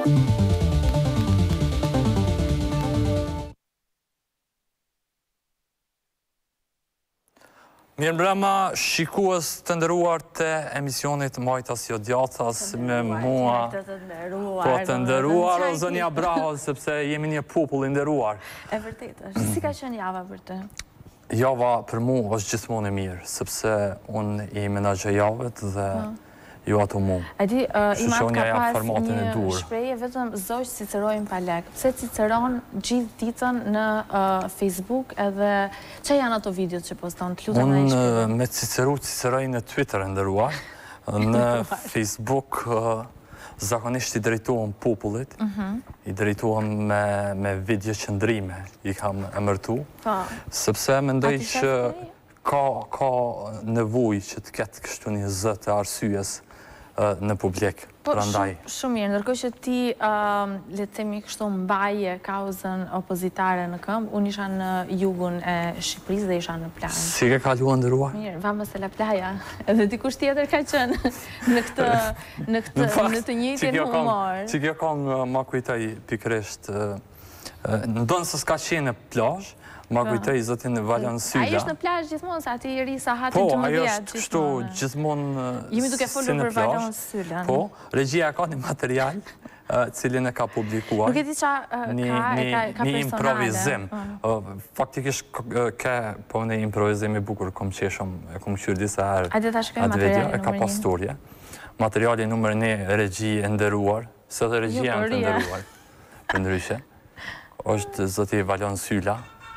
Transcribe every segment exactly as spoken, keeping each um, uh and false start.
Mirë mbrëma, shikues të ndëruar të emisionit Majtas jo djathtas me mua. Po të ndëruar, o zënja bravo, sepse jemi një popull i ndëruar. E vërtet është. Si ka qenë java për të? Java për mu është gjithmonë e mirë, sepse unë i menaxhoj javët dhe ju ato mu. E di, Imam ka pas formatin e një dur. shprehje vetëm zoq cicerojnë pa lek. Pse ciceron gjithë ditën në Facebook edhe që janë ato videot që poston? Të lutem na i shpjegoj. Unë me ciceru ciceroj në Twitter e ndëruar, në Facebook zakonisht i drejtohem popullit, i drejtohem me video qëndrime, i kam emërtu, sepse mendoj që ka nevoj që të ketë kështu një zë të arsyes në publik, prandaj. Shumë mirë, ndërkohë që ti, le të themi kështu, mbaje kauzën opozitare në këmbë, unë isha në jugun e Shqipërisë dhe isha në plazh. Si ke kaluar ndëruar? Mirë, vamos e la playa. Edhe dikush tjetër ka qenë në këtë, në këtë, në të njëjtin humor. Që kjo këngë ma kujtoj pikërisht, ndonë se s'ka qenë në plazh, ma kujtoj zotin Valjan Sylla. A ishtë në plazh gjithmonë, sa ti i ri sa hatin të më më dhjetë gjithmonë? Po, ajo është kështu gjithmonë Jemi duke folur për Valjan Syllën. Po, regjia ka një material cilin e ka publikuar. Nuk e di qa ka personale. Një improvizim. Faktikisht ka po një improvizim i bukur, kom qeshëm, e kom qyrë disa herë atë video, e ka pastorje. Materiali numër një, regji e ndëruar, se dhe regjia e ndëruar, për ndryshe, është zoti Valjan Sylla.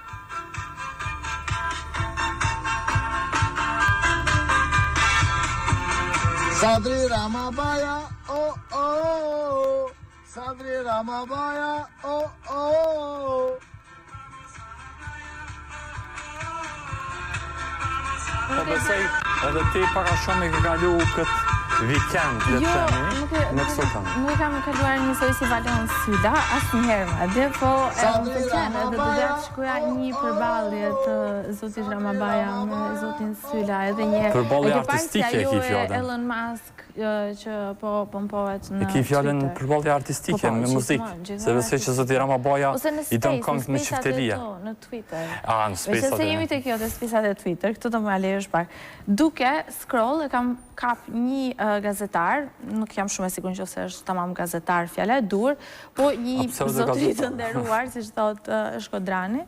Sadri Ramabaya, oh oh, Sadri Ramabaya, oh oh. Po besoj edhe ti para shumë i ke kalu këtë vikend, le të themi, në këso këngë. Nuk kam kaluar njësoj si Valjan Sylla, asë njëherë ma dhe, po e më përqenë edhe të dhe të shkuja një përballje të zotit Ramabaja me zotin Sylla edhe një... Përballje artistike e ki fjallën. Elon Musk që po pompohet në Twitter. E ki fjallën përballje artistike me muzikë, se vësej që zotit Ramabaja i dëmë këngë me qiftelia. Në Twitter. A, në spesat e... Se jemi të kjo të spesat e Twitter, këtë të më alejë është pak. Duke scroll e kam kap një gazetar, nuk jam shumë e sigur që ose është tamam gazetar fjala e dur, po një zotëri të nderuar, si që thot Shkodrani,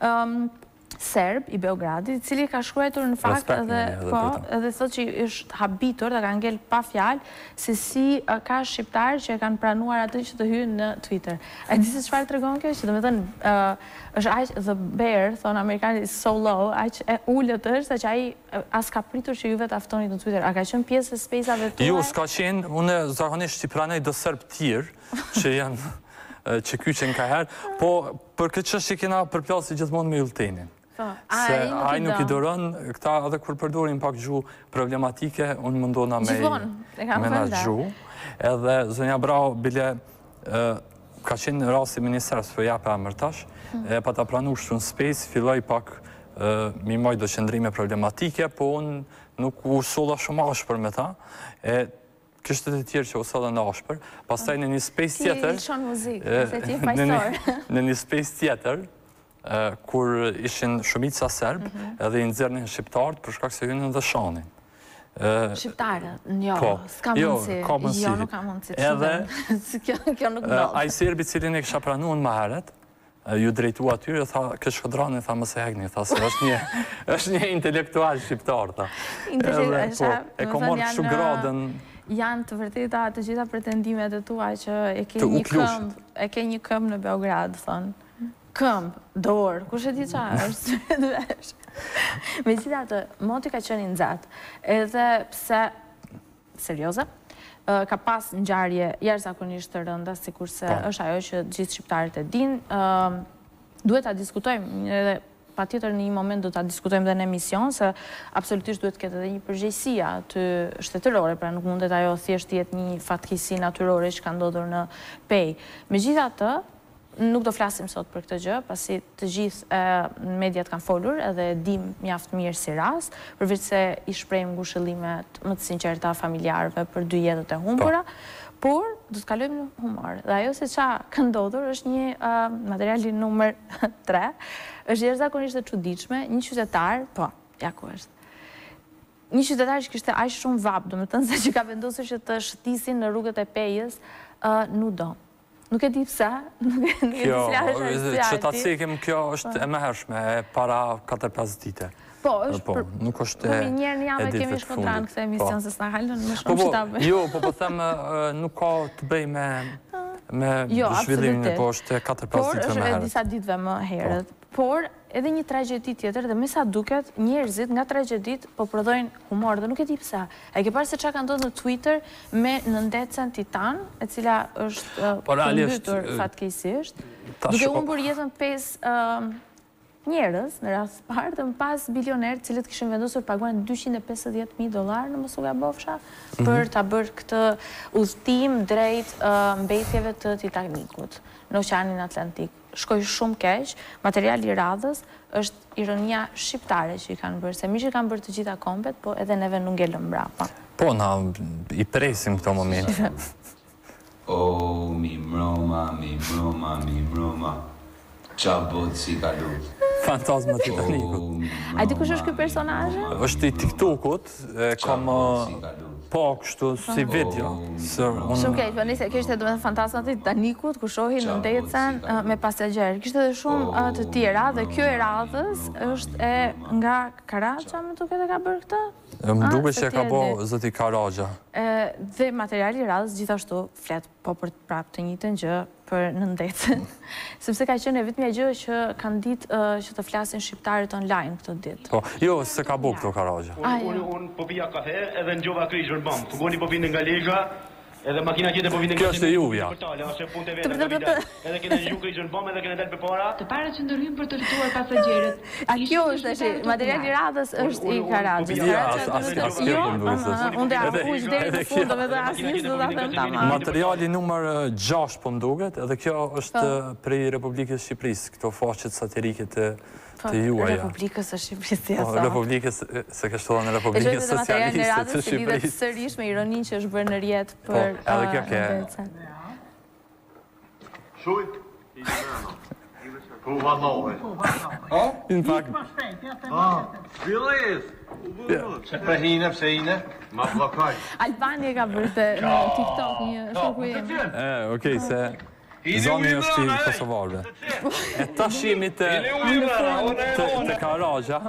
serb i Beogradit, cili ka shkruar në fakt edhe thot që është habitur dhe ka ngel pa fjalë se si ka shqiptarë që e kanë pranuar atë që të hynë në Twitter. A di se çfarë tregon kjo? Që domethënë është aq the bear, thon amerikanët, is so low, aq e ulët është sa që ai as ka pritur që juve të aftonit në Twitter. A ka qenë pjesë e spacave tuaja? Jo, s'ka qenë, unë zakonisht i pranoj do serb tjerë që janë që kyqen ka herë, po për këtë çështje kena përplasur gjithmonë me Yltenin. Se aj nuk i doron, këta edhe kur përdorin pak gjuhë problematike, unë mundona me menagju. Edhe zënja Bravo, bile, ka qenë në rasti ministerës për jape amërtash, e pa ta pranu shumë space, filloj pak mi moj do qëndrime problematike, po unë nuk u sola shumë ashpër me ta, e kështët e tjerë që u sola në ashpër, pastaj në një space tjetër, ti lëshon muzikë, se ti e fajsor. Në një space tjetër, kur ishin shumica serb, edhe i nëzirnin shqiptarët për shkak se hynë dhe shanin. Shqiptarët? Jo, s'ka mundësi. Jo, nuk ka mundësi. Edhe, kjo nuk do. A i serbi cilin e kësha pranu në maheret, ju drejtu atyre, tha, kështë Shkodrani, tha, mëse hekni, tha, se është një intelektual shqiptar, tha. E ko morë këshu gradën. Janë të vërteta të gjitha pretendimet e tua që e ke një këmbë në Beograd, thonë. Këmbë, dorë, kush e di qa është? Me gjitha të, moti ka qenë nxatë, edhe pse, serioze, ka pas ngjarje jashtëzakonisht të rënda, sikurse është ajo që gjithë shqiptarët e dinë, duhet ta diskutojmë, edhe patjetër në një moment do ta diskutojmë dhe në emision, se absolutisht duhet ketë edhe një përgjegjësia të shtetërore, pra nuk mundet ajo thjesht jetë një fatkeqësi natyrore që ka ndodhur në pej. Megjithatë, nuk do flasim sot për këtë gjë, pasi të gjithë mediat kanë folur edhe dim mjaft mirë si rast, përveç se i shprehim ngushëllimet më të sinqerta familjarëve për dy jetët e humbura, Por, do të kalojmë në humor. Dhe ajo se qa ka ndodhur është një materiali numër tre, është jashtëzakonisht e çuditshme, një qytetar, po, ja ku është. Një qytetar që kishte aq shumë vap, domethënë se që ka vendosur që të shëtisin në rrugët e Pejës, nuk do. Nuk e di pse, nuk e di cila është arsyeja. Që ta cekim, kjo është e mëhershme, e para katër pesë dite. Po, është për... Nuk është e ditëve të fundit. Njerë një javë kemi shkodran këtë emision, se s'na halën më shumë që ta bëjmë. Jo, po po them, nuk ka të bëj me zhvillimin e poshtë e katër pesë ditëve më herët. Por, është e disa ditëve më herët. Por, edhe një tragjedi tjetër, dhe me sa duket, njerëzit nga tragjedit po prodhojnë humor, dhe nuk e di pse. E ke parë se qa ka ndodhur në Twitter me nëndecën Titan, e cila është përmbytur fatkeqësisht, duke humbur jetën pesë njerëz, në rast parë, dhe më pas bilionerë cilët kishin vendosur paguajnë dyqind e pesëdhjetë mijë dollar në mos u gabofsha për ta bërë këtë udhëtim drejt mbetjeve të Titanikut në Oqeanin Atlantik. Shkoi shumë keq, materiali i radhës është ironia shqiptare që i kanë bërë, se mi që kanë bërë të gjitha kombet, po edhe neve nuk ngelëm mbrapa. Po, na i presim këto momente. O, mi mroma, mi mroma, mi mroma, qa bot si ka lutë. Fantazma Titanikut. A di kush është ky personazh? Është i TikTokut, kam po kështu si video. Shumë keq, po nëse kishte domethënë fantazmat e Titanikut ku shohin në ndecën me pasagjer. Kishte edhe shumë të tjera dhe kjo e radhës është e nga Karaxa, më duket e ka bërë këtë. Më duket që e ka bërë zoti Karaxha. Dhe materiali i radhës gjithashtu flet po për prapë të njëjtën gjë për në ndecën, sepse ka qenë e vetmja gjë që kanë ditë që të flasin shqiptarët online këtë ditë. Po, jo, se ka bu këto Karaxha. Unë po pija kafe edhe në gjova kryqë në bamë. Fugoni po vinë nga Lezhë, edhe makina tjetër po vinë nga... Kjo është e juja. Edhe kene në gju kryqë në bamë, edhe kene delë për para. Të pare që ndërhymë për të rëtuar pasagjerët. A kjo është e materiali radhës është i Karaxhës. Ja, as kjo për mbëzës. Unë dhe akush dhe në fundë, dhe dhe asë njësë dhe dhe të marë. Materiali numër gjashtë për mduket, edhe kjo është prej Republikës Shqipërisë, këto faqet satirike të juaja. Republikës e Shqipërisë, ja sa. Republikës, se kështë të dhe në Republikës Socialiste të Shqipërisë. E lidhet sërish me ironin që është bërë në rjetë për edhe kjo ke... Shujt? Po valove. In fakt... Bilis! Që për hine, pëse hine? Ma blokaj. Albani ka bërë të në TikTok një shoku jemi. E, okej, se... Zoni është i Kosovarve. E ta shimi të Karaxha,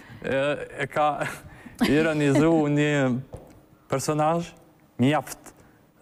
e ka ironizu një personazh mjaft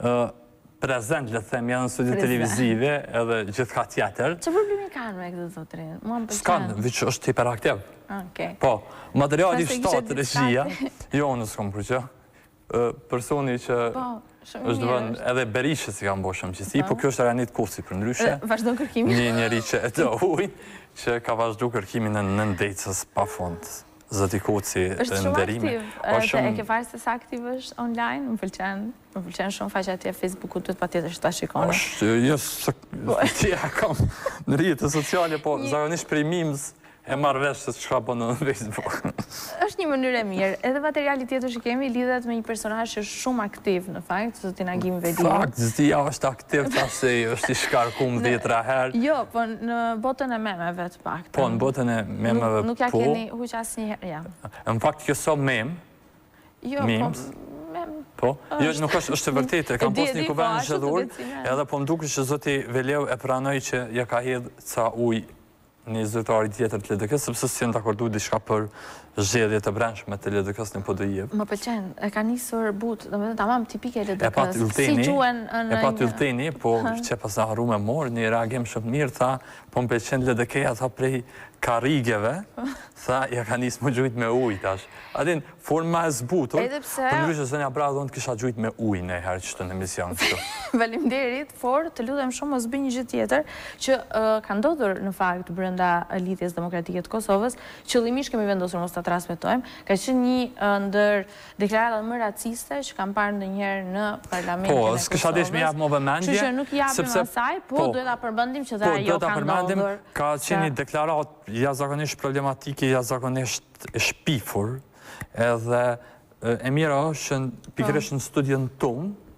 prezent, le të them, janë në studio televizive edhe gjithka tjetër. Që problemi kanë me këtë zotrin? S'kanë, vëq është hiperaktiv. Po, materiali shtatë regjia, jo në s'kom për që, personi që është dëvën edhe Berishë si kam boshëm qësi, po kjo është Aranit Kosi për ndryshe. Vazhdo kërkimin. Një njeri që e të ujnë, që ka vazhdo kërkimin në nëndecës pa fond. Zëti Koci është shumë aktiv, e ke farë se sa aktiv është online, më pëlqen, më pëlqen shumë faqja atje Facebooku të të pa tjetër që ta shikone. është, jësë, tja kam në rrjetet sociale, po zakonisht prej memes e marrë vesh se çka bën në Facebook. Është një mënyrë e mirë. Edhe materiali tjetër që kemi lidhet me një personazh që është shumë aktiv në fakt, zotin Agim Veli. Fakt, Zdia është aktiv tash se është i shkarkum dhjetra herë. Jo, po në botën e memeve të paktën. Po në botën e memeve po. Nuk ja keni huq asnjëherë, ja. Në fakt kjo so mem. Jo, po mem. Po, jo, nuk është është e vërtetë, kam pas një kuvend zgjedhur, edhe po më duket që zoti Veleu e pranoi që ja ka hedh ca ujë një zyrtari tjetër të L D K-s, sepse si janë të akordu diçka për zgjedhje të brendshme të L D K-s në Podujevë. Më pëlqen, e ka nisur butë, dhe me dhe tamam tipike L D K-s. E pat Ylteni, si quen në e pat Ylteni, po që pas në haru me morë, një reagim shumë mirë, tha, po më pëlqen L D K-ja, tha prej karigeve, tha, ja ka nisë më gjujt me ujë tash. Adin, forma e zbutur, për ndryshë se një bradhë të kisha gjujt me ujë në herë që të në emision kështu. Faleminderit, por të lutem shumë mos bëj një gjë tjetër që ka ndodhur në fakt brenda lidhjes demokratike të Kosovës, qëllimisht kemi vendosur mos ta transmetojmë, ka qenë një ndër deklaratat më raciste që kam parë ndonjëherë në parlamentin e Kosovës. Po, s'kisha desh me jap më vëmendje. Kështu që nuk japim asaj, po duhet ta përmendim që dhe ajo ka ndodhur. Ka qenë një deklarat jashtëzakonisht problematike, jashtëzakonisht e shpifur, edhe e mira është që pikërisht në studion tonë,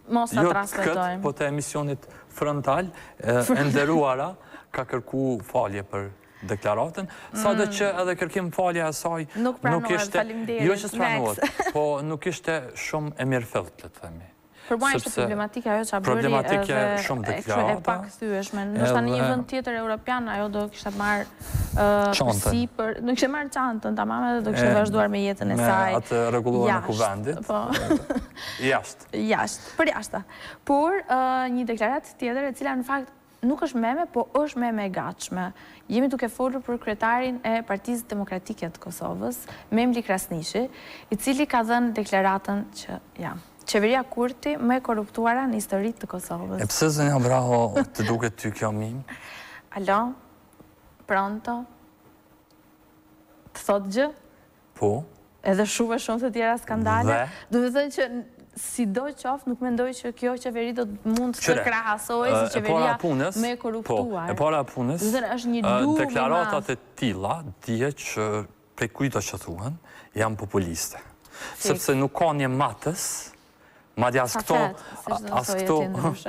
Mos ta jo transmetojmë. këtë, po të emisionit frontal, e nderuara ka kërku falje për deklaratën, sa dhe që edhe kërkim falje e saj Nuk pranohet, faleminderit. Jo që s'pranohet, po nuk ishte shumë e mirë fillt, le të themi. Për mua ishte problematika ajo që a bëri Problematike edhe shumë e kështu e pak thyeshme. Ndoshta në një vend tjetër europian ajo do kishte marrë përsipër, do kishte marrë çantën tamam edhe do kishte vazhduar me jetën e saj. Me atë rregulluar në kuvendit. Po. Jashtë. Jashtë, për jashtë. Por një deklaratë tjetër e cila në fakt nuk është meme, po është meme e gatshme. Jemi duke folur për kryetarin e Partisë Demokratike të Kosovës, Memri Krasniqi, i cili ka dhënë deklaratën që, ja, qeveria Kurti më e korruptuara në historitë të Kosovës. E pse Zonja Braho të duket ty kjo mim? Alo? Pronto? Të thot gjë? Po. Edhe shumë e shumë të tjera skandale? Dhe? Do të thënë që si do qoftë, nuk mendoj që kjo qeveri do të mund të krahasoj si qeveria me korruptuar. E para punës, është një luvë i deklaratat e tilla dije që prej kujto që thuhen, janë populiste. Sepse nuk ka një matës, madje as këto, as këto,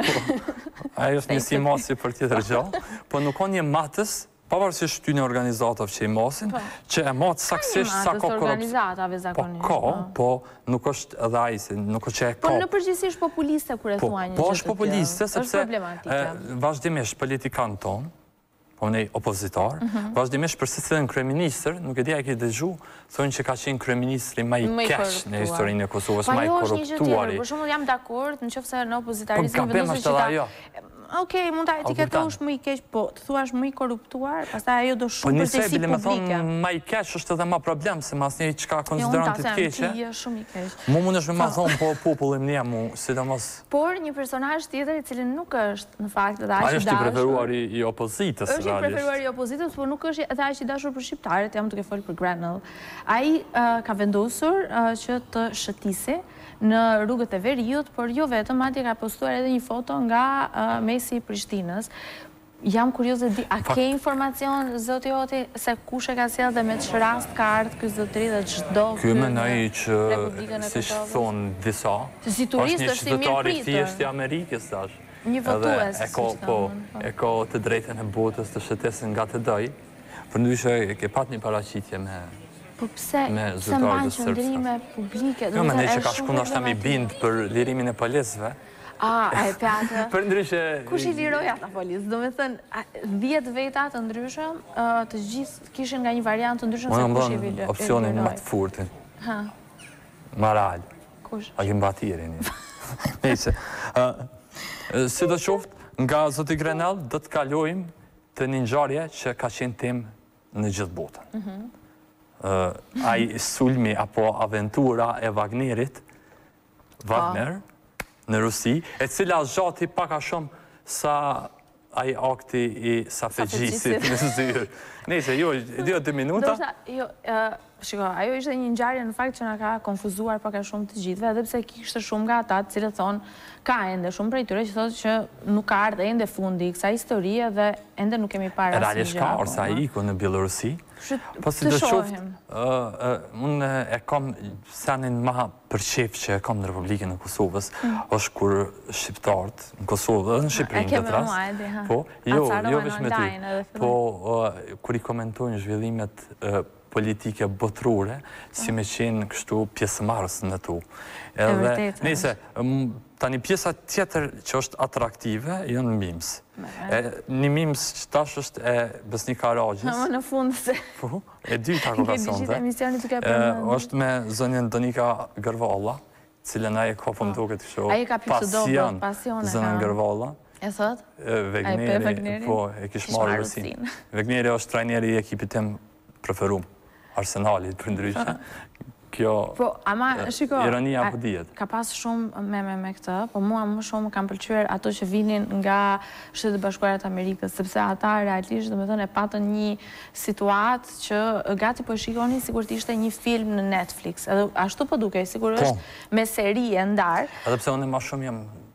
ajo është një si masi për tjetër gjallë, po nuk ka një matës, pavarësisht këtyre organizatave që i masin, që e matë saksisht sa ka korrupsion. Organizatave zakonisht. Po ka, po nuk është edhe ai se nuk është që e ka. Po në përgjithësi është populiste kur e thua një gjë të tillë. Po është populiste sepse problematike. Vazhdimisht politikanë tonë, po ne opozitar, vazhdimisht për secilin kryeministër, nuk e di a ke dëgju, thonë që ka qenë kryeministri më i keq në historinë e Kosovës, më i korruptuari. Për shembull jam dakord nëse në opozitarizëm vendoset që ta Okej, mund ta etiketosh më i keq, po të thuash më i korruptuar, pastaj ajo do shumë përgjegjësi publike. Po nisë, më më i keq është edhe më problem se mas një çka konsideron të keqe. Jo, shumë i keq. Mu mundesh me ma thonë po popullim ne mu, sidomos. Por një personazh tjetër i cili nuk është në fakt edhe aq i dashur. Ai është i preferuar i opozitës realisht. Është i preferuar i opozitës, por nuk është edhe aq i dashur për shqiptarët, jam duke folur për Grenell. Ai ka vendosur që të shëtisë në rrugët e Veriut, por jo vetëm, madje ka postuar edhe një foto nga mesi i Prishtinës. Jam kurioze di, a ke informacion, zoti Oti, se kush e ka sjellë dhe me që rast ka ardhur ky zotëri dhe çdo Ky mendoj që, siç thon disa, si turist është i mirë pritur. Thjesht i Amerikës tash. Një votues. Po, e ka të drejtën e botës të shëtesën nga të doj. Përndryshe e ke pat një paraqitje me Po pse, pse mban qëndrime publike? Jo, mendoj që ka shku ndoshta mi bind për lirimin e policëve. A, e pjatë. Përndryshe... Kush i liroj ata policë? Do me thënë, dhjetë veta të ndryshëm, të gjithë kishin nga një variant të ndryshëm se kush i liroj. Unë më opcionin më të furtin. Ha? Maral. Kush? A kem batirin. Nese. Si do qoftë, nga zoti Grenell, do të kalojmë të një ngjarje që ka qenë tim në gjithë botën. Ai sulmi apo aventura e Wagnerit, Wagner, në Rusi, e cila zgjati pak a shumë sa ai akti i Safegjisit në zyrë. Nese, jo, dio dy minuta. Jo, shiko, ajo ishte një ngjarje në fakt që na ka konfuzuar pak a shumë të gjithëve, edhe pse kishte shumë nga ata të cilët thonë ka ende shumë prej tyre që thotë që nuk ka ardhur ende fundi i kësaj historie dhe ende nuk kemi parë asnjë gjë. Realisht ka orsa ai ku në Bielorusi. Po si do qoftë, unë e kam senin ma përqef që e kam në Republikën e Kosovës, është kur shqiptarët në Kosovë, në Shqipërinë këtë rast. Po, jo, jo veç me ty. Po, kur i komentojnë zhvillimet politike botërore, si me qenë kështu pjesëmarrës në tu. Edhe, nese, tani pjesa tjetër që është atraktive, janë mims. Një mims që tash është e Besnik Karagjis. Në fund se... Po, e dy ta ko pasonte. është me zonjën Donika Gërvalla, cilën aje ka po më duke të shohë pasion zonjën Gërvalla. E thot? Vegneri, po, e kish marrë Rusin. Vegneri është trajneri i ekipit tim preferum, Arsenalit për ndryshe. Kjo ironia po dihet. Ka pas shumë meme me këtë, po mua më shumë kam pëlqyer ato që vinin nga Shtetet e Bashkuara të Amerikës, sepse ata realisht, domethënë, e patën një situatë që gati po e shikonin sikur të ishte një film në Netflix. Edhe ashtu po dukej, sikur është me seri e ndar. Edhe pse unë më shumë jam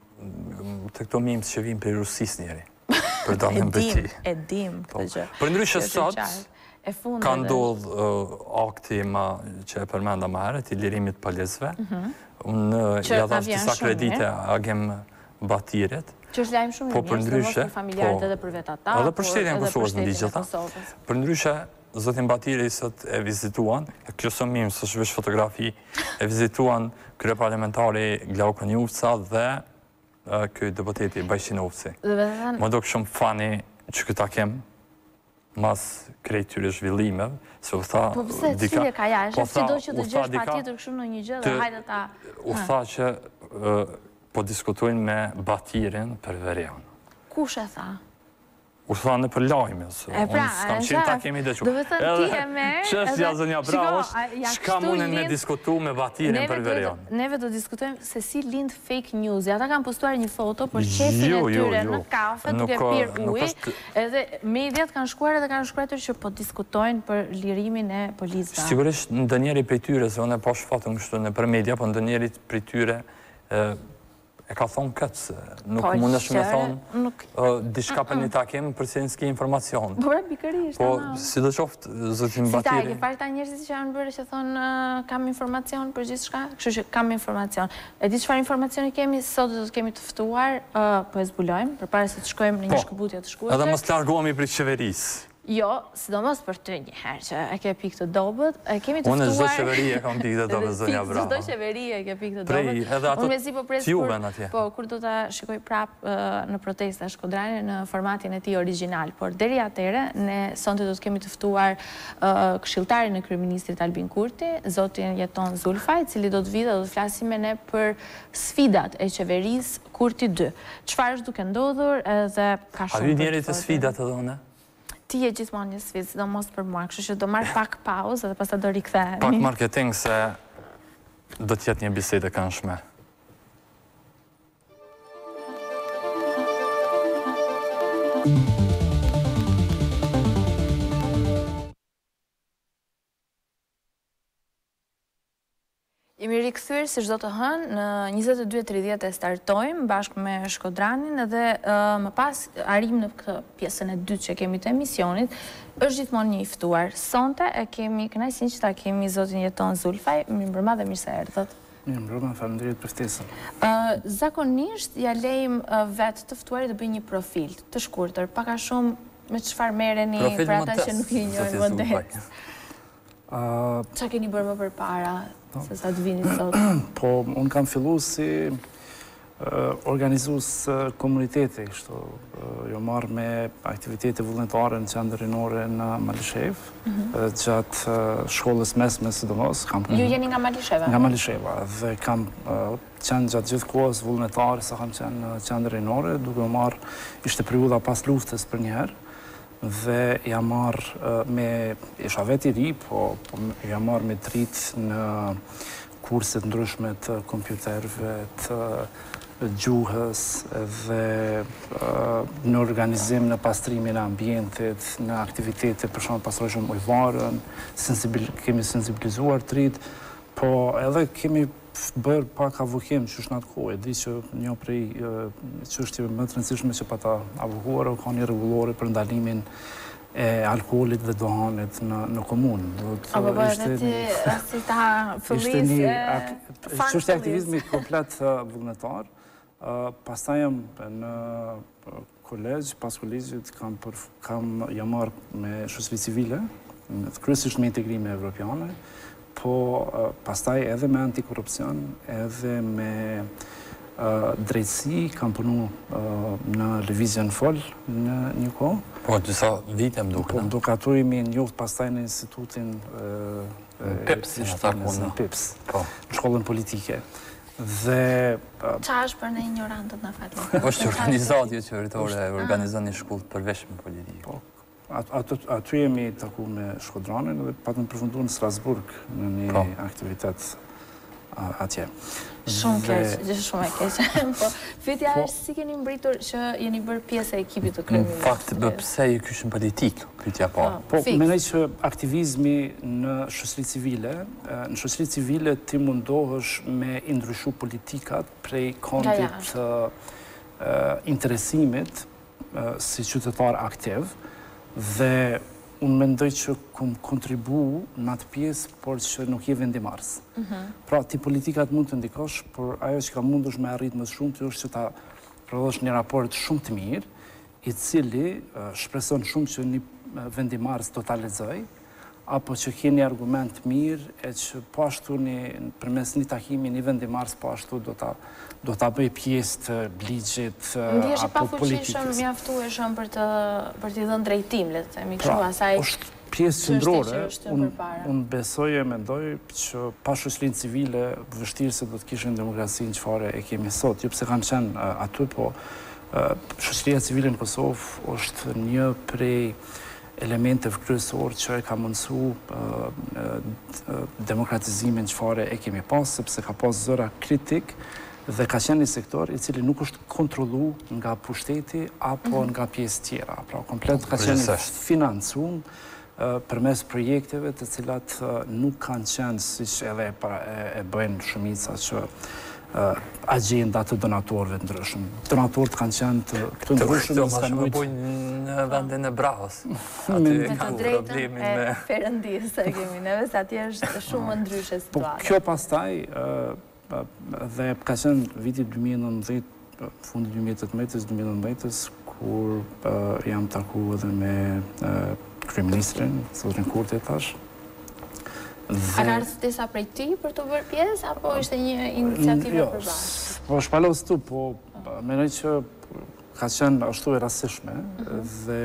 të këto memes që vijnë prej Rusisë njëri. Për dalën për ti. E dim këtë gjë. Përndryshe sot ka ndodhë akti që e përmenda më herët, i lirimit policëve, unë ja dhash disa kredite Agem Batirit. Që është lajmë shumë Po për ndryshe, për familjarët edhe për vetë ata, edhe për shtetin e Kosovës në ligjeta. Për ndryshe, zotin Batiri sot e vizituan, kjo së mimë, së shvesh fotografi, e vizituan krye parlamentari Glauko Njufca dhe këj deputeti Bajshin Ovci. Më do këshëm fani që këta kem mas krejt tyre zhvillimeve, se u tha... Po pëse, cilje ka jashtë, si do që të gjesh pa tjetër këshu në një gjë dhe hajde ta... U tha që po diskutojnë me Batirin për Verian. Kush e tha? U tha në për lajme, E pra, s'kam qenë ta kemi dhe që. Do të thënë ti e merë... Qështja zënja bravo, shka munen me diskutu me Batirin për Verian. Neve do diskutojmë se si lind fake news. Ata kanë postuar një foto për qefin e tyre në kafe, duke pirë uj, edhe mediat kanë shkuar edhe kanë shkuar që po diskutojnë për lirimin e policëve. Sigurisht, në dënjeri për tyre, se unë e pash fatën kështu në për media, po në dënjeri për tyre e ka thonë këtë, se nuk mundesh me thonë diçka për një takim përse në s'ki informacion. Po, pikërisht. Po, si do qoftë, zotin Batiri... Si ta, ke parë ta njerëzit që janë bërë që thonë kam informacion për gjithë shka? Kështu që kam informacion. E di çfarë informacioni kemi, sot do të kemi të ftuar, po e zbulojmë, përpara se të shkojmë në një shkëputje të shkuar. Edhe mos të largohemi për qeverisë. Jo, sidomos për ty njëherë që e ke pikë të dobët, e kemi të ftuar... Unë e çdo qeveri e kam pikë të dobët, zonja Brava. Çdo qeveri e ke pikë të dobët. Unë me si po presë po, kur do ta shikoj prapë në protesta Shkodrani në formatin e tij origjinal, por deri atëre, ne sonte do të kemi të ftuar këshilltarin e kryeministrit Albin Kurti, zotin Jeton Zulfaj, i cili do të vijë dhe do të flasim me ne për sfidat e qeverisë Kurti dy. Çfarë është duke ndodhur edhe ka shumë. A vi njerit të sfidat edhe une? Ti e gjithmonë një sfidë, sidomos për mua, kështu që do marr pak pauzë dhe pastaj do rikthehemi. Pak marketing se do të jetë një bisedë e këndshme. Jemi rikthyer si çdo të hënë në njëzet e dy e tridhjetë e startojmë bashkë me Shkodranin edhe më pas arrim në këtë pjesën e dytë që kemi të emisionit, është gjithmonë një i ftuar. Sonte e kemi kënaqësinë që ta kemi zotin Jeton Zulfaj, mirëmbrëma dhe mirë se erdhët. Mirëmbrëma, faleminderit për ftesën. Zakonisht ja lejmë vetë të ftuarit të bëjë një profil të shkurtër, pak a shumë me çfarë merreni për ata që nuk i njohin më det. Qa keni bërë më përpara, se sa të vini sot? Po, unë kam fillu si organizus komuniteti, kështu, jo marrë me aktivitete vullnetare në qendër rinore në Malishev, gjatë shkollës mesme sidomos. Ju jeni nga Malisheva? Nga Malisheva, dhe kam qenë gjatë gjithë kohës vullnetare, sa kam qenë në qendër rinore, duke marrë, ishte periudha pas luftës për njëherë, dhe jam marrë me, isha vetë i ri, po jam marrë me dritë në kurset ndryshme të kompjuterve, të gjuhës dhe në organizim në pastrimin e ambientit, në aktivitete për shumë pastrojshëm ujvarën, kemi sensibilizuar të rritë, po edhe kemi bërë pak avokim që është në atë kohë, e di që një prej që është më të rëndësishme që pa ta avokuar, ka një regulore për ndalimin e alkoholit dhe dohanit në komunë. A po bërë dhe ti si ta fëllis e që është aktivizmi komplet vullnetar. Pastaj jam në kolegj, pas kolegjit kam jam marrë me shoqëri civile, kryesisht me integrime evropiane, po pastaj edhe me antikorrupsion, edhe me drejtësi, kam punu në Lëvizjen Fol në një kohë. Po, disa vite më duke. Po, më duke ato imi njoft pastaj në institutin Pips, ishtë takun në Pips, në shkollën politike. Dhe... Qa është për në ignorantët në fatë? është organizatio qeveritore, organizon një shkullë përveshme politikë. Aty jemi taku me Shkodranin dhe patëm përfundu në Strasburg në një aktivitet atje. Shumë keq, gjithë shumë e keq. Po, fytja është si keni mbritur që jeni bërë pjesë e ekipit të kryeministrit? Në fakt, pëse ju kishën politikë, pyetja po. Po, menej që aktivizmi në shoqëri civile, në shoqëri civile ti mundohesh me indryshu politikat prej kondit të interesimit si qytetar aktiv, dhe unë mendoj që kom kontribu në atë pjesë, por që nuk je vendimars. Pra, ti politikat mund të ndikosh, por ajo që ka mundush me arrit më shumë të është që ta prodhosh një raport shumë të mirë, i cili shpreson shumë që një vendimars do ta lexoj, apo që ke një argument mirë, e që po ashtu një, përmes një takimi një vendimars, po ashtu do ta do ta bëj pjesë të ligjit apo politikës. Ndjesh pa fuqishëm, mjaftueshëm për të për t'i dhënë drejtim, le të themi kështu, asaj. Është pjesë qendrore. Unë besoj e mendoj që pa shoqërinë civile vështirë se do të kishin demokracinë çfarë e kemi sot. Jo pse kanë qenë aty, po shoqëria civile në Kosovë është një prej elementeve kryesor që e ka mundësu demokratizimin çfarë e kemi pas, sepse ka pas zëra kritik dhe ka qenë një sektor i cili nuk është kontrollu nga pushteti apo nga pjesë tjera. Pra, komplet ka qenë financum përmes projekteve të cilat nuk kanë qenë, siç edhe e bëjnë shumica, që agenda të donatorëve të ndryshëm. Donatorët kanë qenë të ndryshëm. Të ma shumë bojnë në vendin e Brahos. Me të drejtën e Perëndisë e kemi neve, se atje është shumë ndryshe situata. Po kjo pastaj, dhe ka qenë viti dy mijë e nëntëdhjetë, fundi dy mijë e tetëmbëdhjetë, dy mijë e nëntëmbëdhjetë, kur jam taku edhe me kryeministrin, zotrin Kurti tash. A ka ardhur disa prej ty për të bërë pjesë, apo ishte një iniciativë e përbashkët? Po shpalos tu, po mendoj që ka qenë ashtu e rastishme, dhe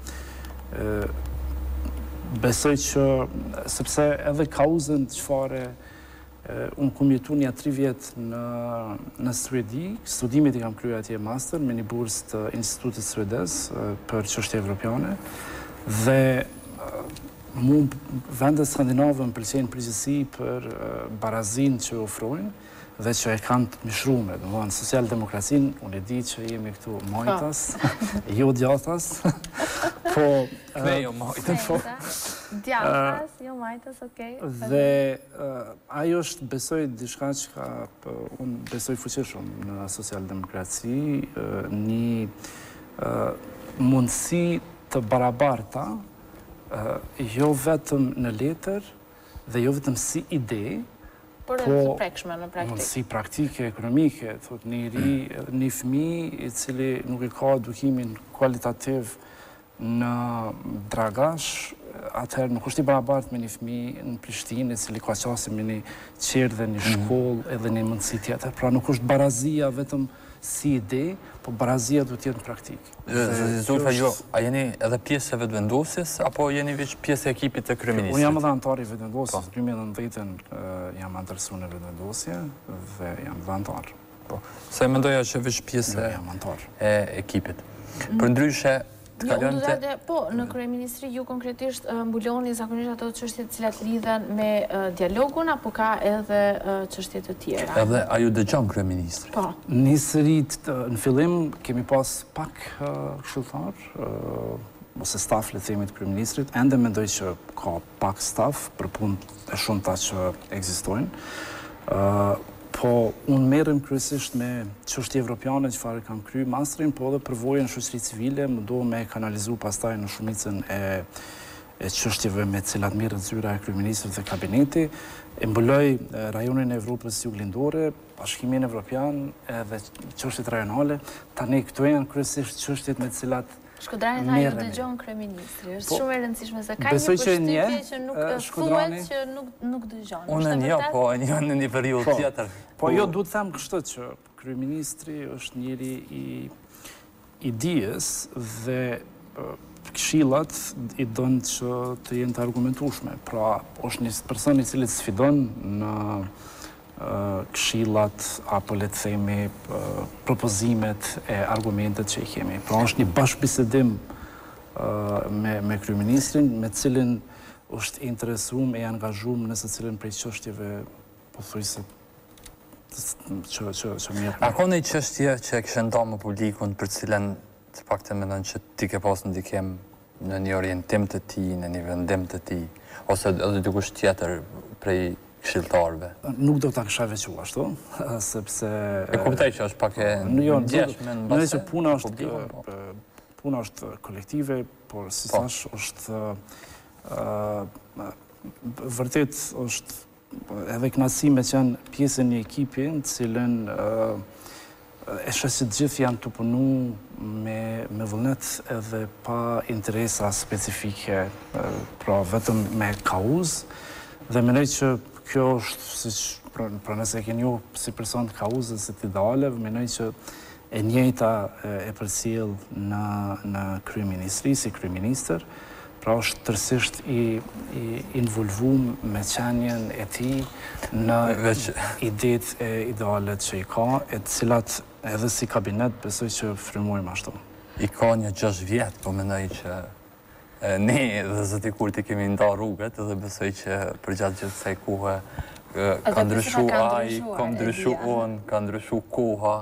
besoj që, sepse edhe kauzën çfarë unë kom jetu një tri vjetë në Suedi, studimet i kam kryer atje master me një bursë të Institutit Suedes për çështje evropiane, dhe mu vendet skandinave më pëlqejnë përgjithësi për barazin që ofrojnë dhe që e kanë të mishrume. Dhe më social-demokracinë, unë e di që jemi këtu majtas, jo djatas, po... Ne jo majtas. Djatas, jo majtas, okej. Dhe ajo është, besoj, diçka që ka, unë besoj fuqishëm në social-demokraci, një mundësi të barabarta, jo vetëm në letër dhe jo vetëm si ide, por edhe të prekshme në praktikë. Mundësi praktike, ekonomike, thot një fëmijë i cili nuk e ka edukimin kualitativ në Dragash, atëherë nuk është i barabartë me një fëmijë në Prishtinë, i cili ka qasë me një qerë dhe një shkollë edhe një mundësi tjetër. Pra nuk është barazia vetëm si ide, po barazia du tjetë në praktikë. Zulfa, jo, a jeni edhe pjesë e vetëvendosjes, apo jeni veç pjesë e ekipit të kryeministrit? Unë jam edhe antar i vetëvendosjes, dy mijë e nëntëdhjetë jam antarësu në vetëvendosje dhe jam edhe antar. Sa e mendoja që veç pjesë e ekipit. Për ndryshe, të kalonte... Po, në kryeministri ju konkretisht mbuloni zakonisht ato çështje të cilat lidhen me dialogun, apo ka edhe çështje të tjera? Edhe a ju dëgjon kryeministri? Po. Nisërit, në fillim kemi pas pak këshilltar, ose staf, le të themi, të kryeministrit, ende mendoj që ka pak staf për punë e shumta që ekzistojnë. Po, unë merrem kryesisht me çështje evropiane që farë kam kry masterin, po edhe përvojën shoqëri civile, më do me kanalizu pastaj në shumicën e çështjeve me cilat merret zyra e kryeministrit dhe kabineti. E mbuloj rajonin e Evropës juglindore, Bashkimin Evropian edhe çështjet rajonale. Tani këto janë kryesisht çështjet me cilat Shkodrani tha ju dëgjon kryeministri, është shumë e rëndësishme se ka një përshtypje që nuk thuhet që nuk dëgjon. Unë një, po një në një periudhë tjetër. Po jo, duhet them kështu që kryeministri është njëri i dijes dhe këshillat i don që të jenë të argumentueshme. Pra, është një person i cili sfidon në këshillat apo le të themi propozimet e argumentet që i kemi. Pra është një bashkëbisedim me kryeministrin, me cilin është interesuar e angazhuar në secilën prej çështjeve pothuajse që mirë. A ka një çështje që e kishe nda më publikun për cilën të paktën mendon që ti ke pas ndikim në një orientim të tij, në një vendim të tij, ose edhe dikush tjetër prej këshilltarëve? Nuk do ta kisha veçuar ashtu, sepse... E kuptoj që është pak e ndjeshme në base. Në që puna është puna është kolektive, por si thash është vërtet është edhe kënaqësi me qenë pjesë e një ekipi në cilën e shoh se të gjithë janë të punu me, me vullnet edhe pa interesa specifike, pra vetëm me kauz, dhe mendoj që kjo është, siç pra, pra nëse e keni ju si person të kauzës së të idealeve, mendoj që e njëjta e përcjell në në kryeministri si kryeministër, pra është tërësisht i, i involvuar me qenjen e tij në idetë e idealet që i ka, e të cilat edhe si kabinet besoj që frymojmë ashtu. I ka një gjashtë vjet, po mendoj që ne dhe zoti Kurti kemi nda rrugët edhe besoj që përgjatë gjithë kësaj kohe ka ndryshu ai, ka ndryshu unë, ka ndryshu koha,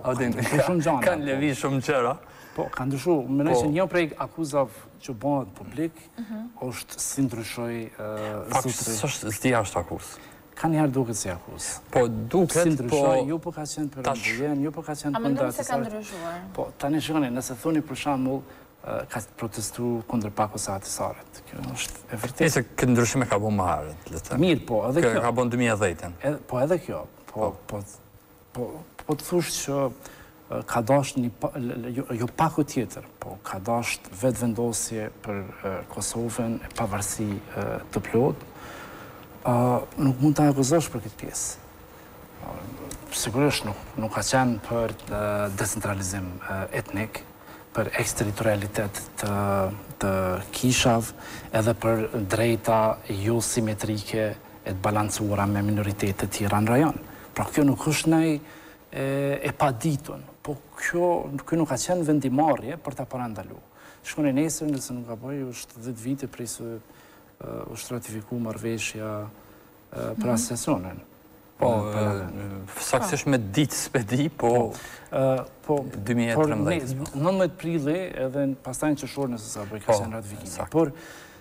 kanë lëvi shumë gjëra. Po, ka ndryshu. Mendoj që një prej akuzave që bëhet publik është si ndryshoi zotri. S'është s'dia është akuzë. Ka njëherë duket si akuzë. Po, duket, si ndryshoi, ju po ka qenë për ambujen, ju po ka qenë kundër. A mendon se ka ndryshuar? Po, tani shikoni, nëse thoni për shembull ka protestuar kundër pakos së atisaret. Kjo është e vërtetë. Nëse këtë ndryshime ka bën më herët, le të them. Mirë, po, edhe kjo. Ka bën dy mijë e dhjetë. Po, edhe kjo. Po, po, po, po të thush që ka dasht një, jo paku tjetër, po ka dasht vetë vendosje për Kosovën e pavarësi të plot, nuk mund të akuzosh për këtë pjesë. Sigurisht nuk ka qenë për decentralizim etnik, për eksterritorialitet të kishav, edhe për drejta jo simetrike e të balancuara me minoritetet të tjera në rajon. Pra kjo nuk është nej e pa ditun, po kjo nuk ka qenë vendimarrje për ta parandalu. Shkoni nesër, nëse nuk ka bëj, është dhjetë vite prej se është ratifikuar marrëveshja për asociacionin. Po, saktësisht me ditë s'pedi, po dy mijë e trembëdhjetë. nëntëmbëdhjetë prilli edhe pastaj në qershor nëse sa bëj ka qenë ratifikimi. Por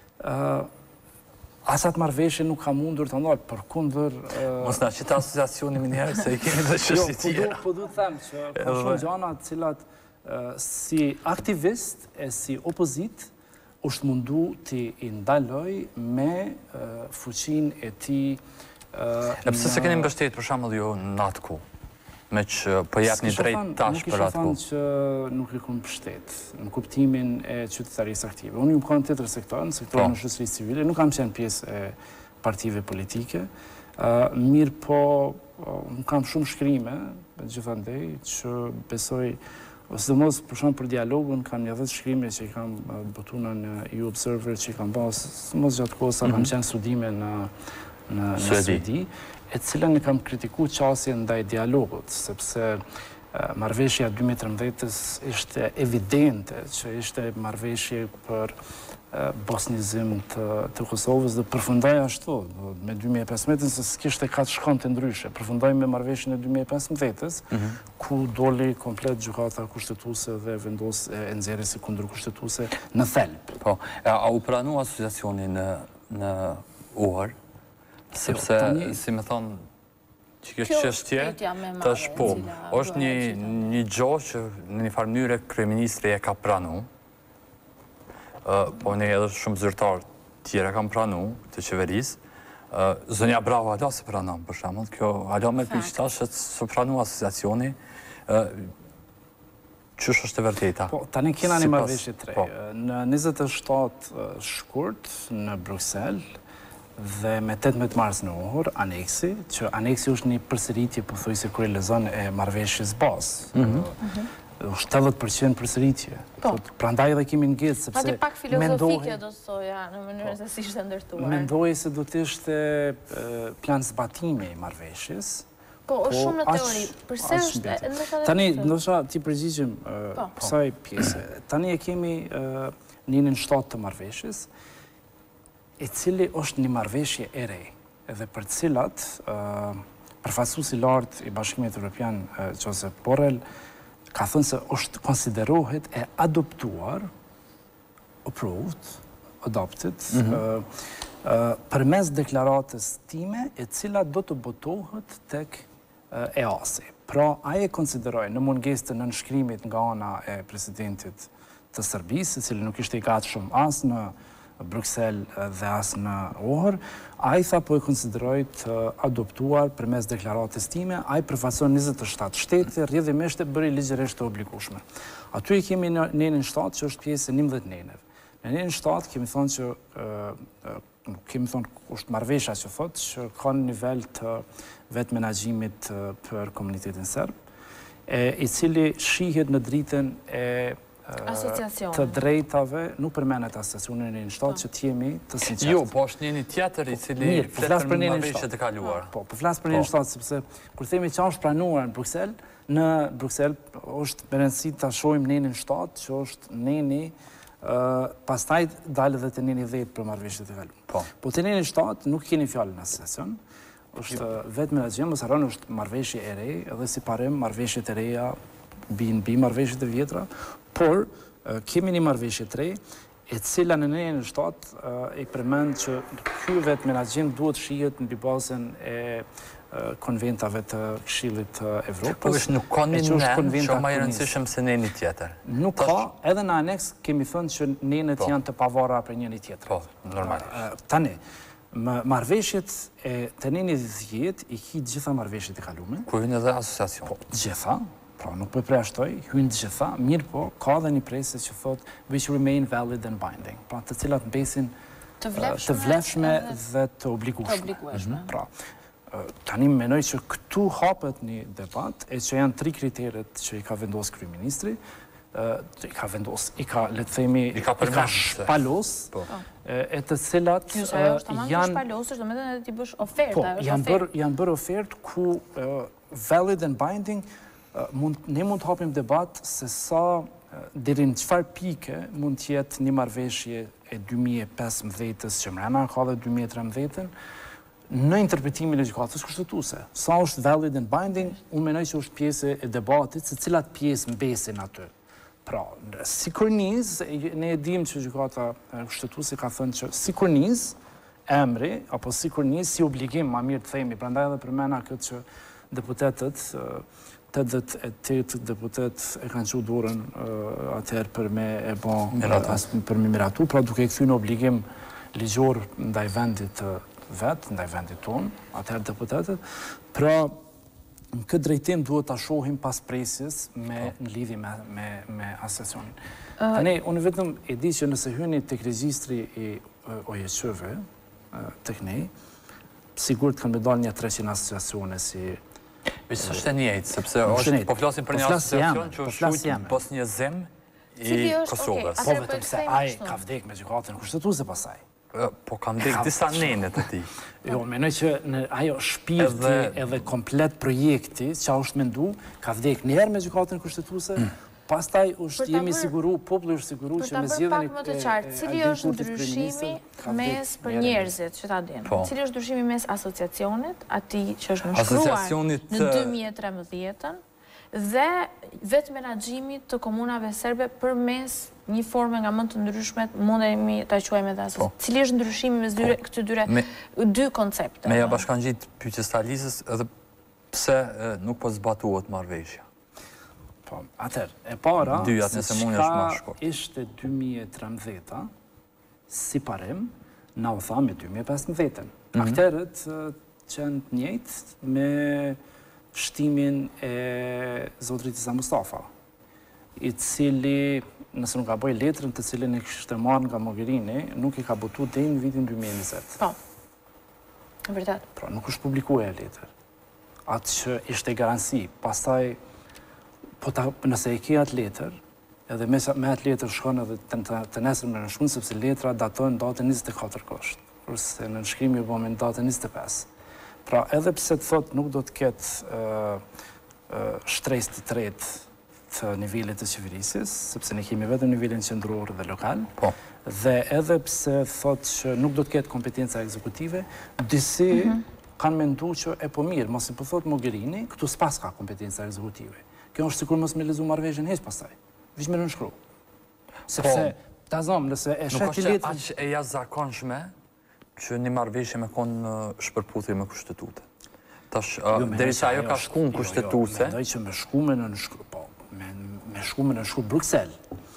asat marrëveshje nuk ka mundur të ndalë, përkundër... Mos na qita asociacioni më njëherë, se i kemi dhe çështje tjera. Po du të them që ka shumë gjana të cilat si aktivist e si opozit është mundu të i ndaloj me fuqin e ti... E pse se keni mbështet për shembull ju në atë ku? Me që po jap një drejt tash për atë ku. Nuk isha thënë që nuk i kam mbështet në kuptimin e qytetarisë aktive. Unë jam kanë tjetër sektor, në sektorin e shoqërisë civile, nuk kam qenë pjesë e partive politike. Mirë po, unë kam shumë shkrime, gjithandej, që besoj, sidomos për shembull për dialogun, kam një dhjetë shkrime që i kam botuar në E U Observer, që i kam bërë, sidomos gjatë kohës sa kam qenë studime në në Suedi, e cilën e kam kritiku qasje ndaj dialogut, sepse marrëveshja dy mijë e trembëdhjetës ishte evidente që ishte marrëveshje për bosnizim të Kosovës dhe përfundoi ashtu, me dy mijë e pesëmbëdhjetën, se s'kishte ka të shkonte ndryshe. Përfundoi me marrëveshjen e dy mijë e pesëmbëdhjetës, ku doli komplet gjykata kushtetuese dhe vendos e nxjerrjes së kundërkushtetuese në thelb. Po, a u pranua asociacioni në në Uhër? Sepse, si me thonë, që kjo çështje, tash po, është një gjohë që në një farë mënyrë kryeministri e ka pranu, po ne edhe shumë zyrtarë tjera kam pranu të qeverisë, Zonja Bravo ala se pranon, për shembull, kjo ala me piqtash që së pranu asociacioni, qysh është e vërteta? Po, tani kena një marrëveshje tre. Në njëzet e shtatë shkurt në Bruxelles, dhe me tetëmbëdhjetë mars në Uhër, aneksi, që aneksi është një përsëritje pothuajse kur e lexon e marrëveshjes bazë. Është tetëdhjetë përqind përsëritje. Prandaj edhe kemi ngjitur sepse Pati pak filozofike do të thoja në mënyrën se si ishte ndërtuar. Mendoj se do të ishte plan zbatimi i marrëveshjes. Po, është shumë në teori. Përse është? Tani, ndoshta ti përgjigjem kësaj pjese. Tani e kemi ninin shtatë të marrëveshjes, e cili është një marrëveshje e re, edhe për cilat përfaqësuesi i lartë i Bashkimit Evropian, Josep Borrell, ka thënë se është konsiderohet e adoptuar, approved, adopted, përmes deklaratës time, e cila do të botohet tek E A S I. Pra, ai e konsideroi në mungesë të nënshkrimit nga ana e presidentit të Serbisë, i cili nuk ishte i gatshëm as në Bruxelles dhe as në Ohër, a i tha po e konsideroj të adoptuar përmes deklaratës time, a i përfaqëson njëzet e shtatë shtete, rrjedhimisht e bëri ligjërisht të obligueshme. Aty i kemi në nenin shtatë që është pjesë e njëmbëdhjetë nenëve. Në nenin shtatë kemi thonë që kemi thonë është marrëveshja që thotë që ka një nivel të vetë menaxhimit për komunitetin serb, i cili shihet në dritën e të drejtave, nuk përmenet asociacionin e një shtatë që t'jemi të sinqertë. Jo, po është një tjetër i cili fletër në marrëveshjet e kaluar. Po, po flasë për një shtatë, sepse kur themi që është pranuar në Bruxelles, në Bruxelles është me rëndësi të shojmë nenin shtatë, që është neni, pastaj dalë dhe të neni dhjetë për marrëveshjet e kaluar. Po të neni shtatë nuk keni fjallë në asociacion, është vetë menaxhim, mos harroni është marrëveshje e re, edhe si parim marrëveshjet e reja bin bi marrëveshjet e vjetra, por kemi një marrëveshje të re, e cila në nenin shtatë i përmend që ky vetë menaxhim duhet shihet në bazën e konventave të Këshillit të Evropës. Po është nuk ka një nen që më i rëndësishëm se neni tjetër. Nuk ka, edhe në aneks kemi thënë që nenet janë të pavarura për njëri tjetër. Po, normalisht. Tani, marrëveshjet e të neni dhjetë i ki gjitha marrëveshjet e kalume. Ku hyn edhe asociacion. Po, gjitha, pra nuk po preashtoj, hyn gjitha, mirë po, ka dhe një presë që thot which remain valid and binding, pra të cilat mbesin të vlefshme dhe të obligueshme. Pra, tani menoj që këtu hapet një debat, e që janë tri kriteret që i ka vendos kryeministri, i ka vendos, i ka, le të themi, i ka shpalos, e të cilat janë... shpalosësh, do me dhe në t'i bësh oferta. Po, janë bërë ofertë ku valid and binding, ne mund të hapim debat se sa, deri në qëfar pike mund t'jetë një marrëveshje e dy mijë e pesëmbëdhjetës që mrena ka dhe dy mijë e trembëdhjetën, në interpretimin e gjykatës kushtetuese. Sa është valid and binding, unë menoj që është pjesë e debatit, se cilat pjesë mbesin aty. Pra, si kurniz, ne e dim që gjykata kushtetuese ka thënë që si kurniz, emri, apo si kurniz, si obligim, ma mirë të themi, prandaj edhe përmena këtë që deputetët, tetëdhjetë e tetë deputet e kanë që durën atëherë për me e bon, për me miratu, pra duke e këthy në obligim ligjor ndaj vendit vetë, ndaj vendit tonë, atëherë deputetet, pra në këtë drejtim duhet të shohim pas presjes me në lidhje me asociacionin. Tani, unë vetëm e di që nëse hyni tek regjistri i O J Q-ve, tek ne, sigur të kanë me dalë një treqind asociacione si... Vishë është e njëjtë, sepse po flasim për një asociacion që është shujtë Bosnjezem i Kosovës. Po vetëm se aj ka vdek me gjykatën kushtetuese pasaj. Po kam vdek disa nenet e ti. Jo, menoj që ajo shpirti edhe komplet projekti që është mendu, ka vdek njerë me gjykatën kushtetuese, pastaj është jemi siguru, populli është siguru që me zgjedhjen e... Për ta bërë pak më të qartë, cili është ndryshimi mes për njerëzit që ta dinë? Cili është ndryshimi mes asociacionit, ati që është nënshkruar në dy mijë e trembëdhjetën, dhe vetë menaxhimit të komunave serbe përmes një forme nga më të ndryshmet, mundemi ta quajmë edhe asociacion. Cili është ndryshimi mes këtyre dyre dy koncepte? Me ja bashkangjit pyetjes të Alizës, edhe pse nuk po zbatuohet marrëveshja. Po, atër, e para, se shka ishte dy mijë e trembëdhjeta, si parim, na u tha me dy mijë e pesëmbëdhjetën. Akterët qenë të njëjtë me shtimin e Zotrit Isa Mustafa, i cili, nëse nuk ka bëj letrën të cilin e kishte marrë nga Mogherini, nuk i ka botu deri në vitin dy mijë e njëzet. Po, e vërtet. Pra, nuk është publikuar e letër. Atë që ishte garanci, pastaj po nëse e ki atë letër, edhe me atë letër shkon edhe të nesër me nëshkun, sepse letra datojnë datën njëzet e katër kosht, kurse në nëshkrimi po me datën njëzet e pesë. Pra, edhe pse të thot nuk do të ketë shtres të tretë të nivellit të qeverisis, sepse ne kemi vetëm nivelin qendror dhe lokal, dhe edhe pse thot që nuk do të ketë kompetenca ekzekutive, disi kanë mendu që e po mirë, mos i po thot Mogherini, këtu s'pas ka kompetenca ekzekutive. Kjo është sikur mos me lezu marrëveshjen heq pastaj. Vish me nënshkru. Sepse, ta zomë, nëse e sheti letrën... Nuk është aq e jashtëzakonshme që një marrëveshje me konë shpërputhje me kushtetute. Tash, derisa ajo ka shku në kushtetuse... Mendoj që me shku me nënshkru, po, me shku me nënshkru Bruxelles,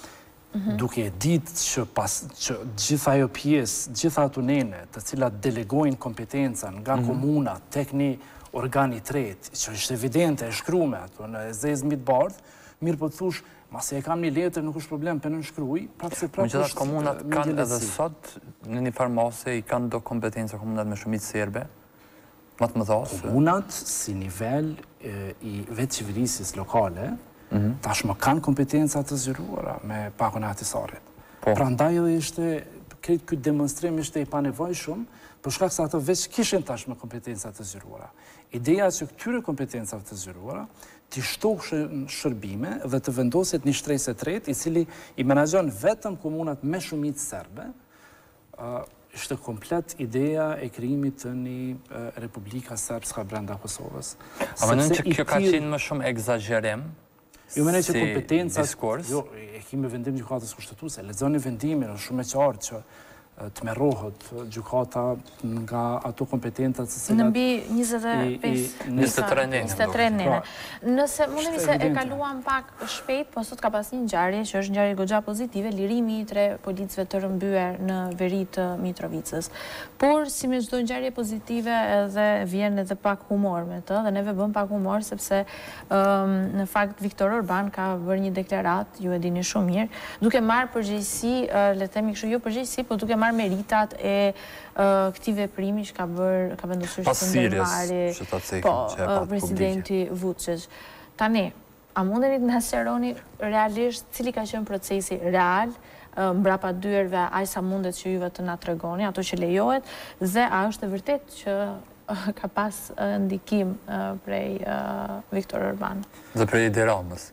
duke e ditë që, pas, që gjitha ajo pjesë, gjitha ato nene, të cilat delegojnë kompetenca nga komuna tek një organi tretë, që është evidente, e shkrume ato në zezë mbi të bardhë, mirë po të thush, masi e kam një letër, nuk është problem për në shkruj, prapë se prapë është... komunat kanë edhe sot, në një farmase, i kanë do kompetenca komunat me shumicë serbe, më të më thosë. Komunat, si nivel i vetë qeverisis lokale, tashmë kanë kompetenca të zgjeruara me pakon e atisarit. Pra ndaj edhe ishte, këtë këtë demonstrim ishte i panevojshëm, për shkak se ato veç kishin tashmë kompetenca të zgjeruara. Ideja që këtyre kompetencave të zgjeruara t'i shtohshin shërbime dhe të vendoset një shtresë tretë, i cili i menaxhon vetëm komunat me shumicë serbe, ishte komplet ideja e krijimit të një Republika Serbska brenda Kosovës. A mendon që kjo ka qenë më shumë egzagerim? Jo mendoj që kompetencat, diskurs? Jo, e kemi vendim gjykatës kushtetuese, lexoni vendimin, është shumë e qartë që të merrohet gjykata nga ato kompetencat se cilat... Në mbi njëzet e pesë... njëzet e tre nene. njëzet e tre nene. Nëse mundemi se e kaluam pak shpejt, po sot ka pas një ngjarje që është ngjarje goxha pozitive, lirimi i tre policëve të rëmbyer në veri të Mitrovicës. Por si me çdo ngjarje pozitive edhe vjen edhe pak humor me të, dhe neve bëm pak humor sepse në fakt Viktor Orban ka bërë një deklarat, ju e dini shumë mirë, duke marrë përgjegjësi, le të themi kështu, jo përgjegjësi, po duke marrë meritat e këtij veprimi që ka bërë, ka vendosur pas Sirjes, që ta cekin që e pat presidenti Vučić. Tani, a mundeni të na sqaroni realisht cili ka qenë procesi real mbrapa dyerve, aq sa mundet që juve të na tregoni, ato që lejohet, dhe a është e vërtet që ka pas ndikim prej Viktor Orban? Dhe prej Edi Ramës.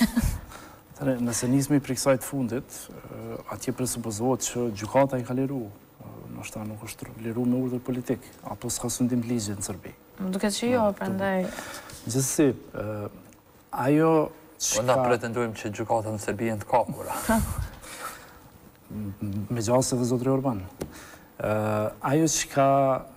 Nëse nismi për kësaj të fundit, atje presupozohet që gjykata i ka liru. Nështë ta nuk është liru me urdhër politik, apo s'ka sundim ligjit në Serbi. Më duket që jo, prandaj... Gjithsesi, ajo që Po na pretendojmë që gjykata në Serbi janë të kapura. Me gjasë dhe zotri Orban. Ajo që ka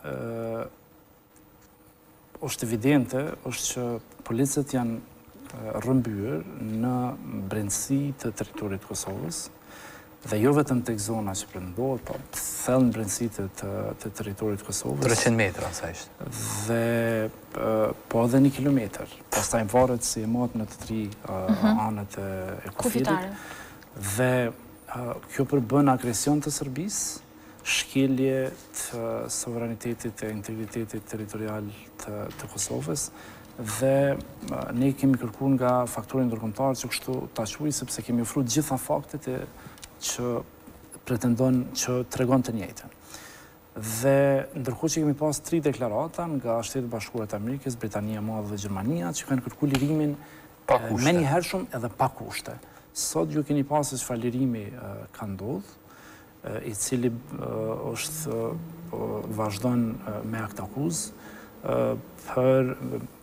është evidente, është që policët janë rëmbyer në brendësi të teritorit Kosovës, dhe jo vetëm tek zona që pretendohet, po thellë në brendësi të teritorit Kosovës. treqind metra, sa ishte. Dhe po edhe një kilometër. Pastaj varet si e mohet në të tri anët e kufirit. Dhe kjo përbën agresion të Serbisë, shkelje të sovranitetit e integritetit territorial të Kosovës, dhe ne kemi kërkuar nga faktorin ndërkombëtar që kështu ta quaj, sepse kemi ofruar gjitha faktet që pretendon që tregon të njëjtën. Dhe ndërkohë që kemi pas tri deklarata nga Shtetet Bashkuara të Amerikës, Britania e Madhe dhe Gjermania, që kanë kërkuar lirimin me një hershëm edhe pa kushte. Sot ju keni pasur çfarë lirimi ka ndodhur, i cili është vazhdon me akt akuzë për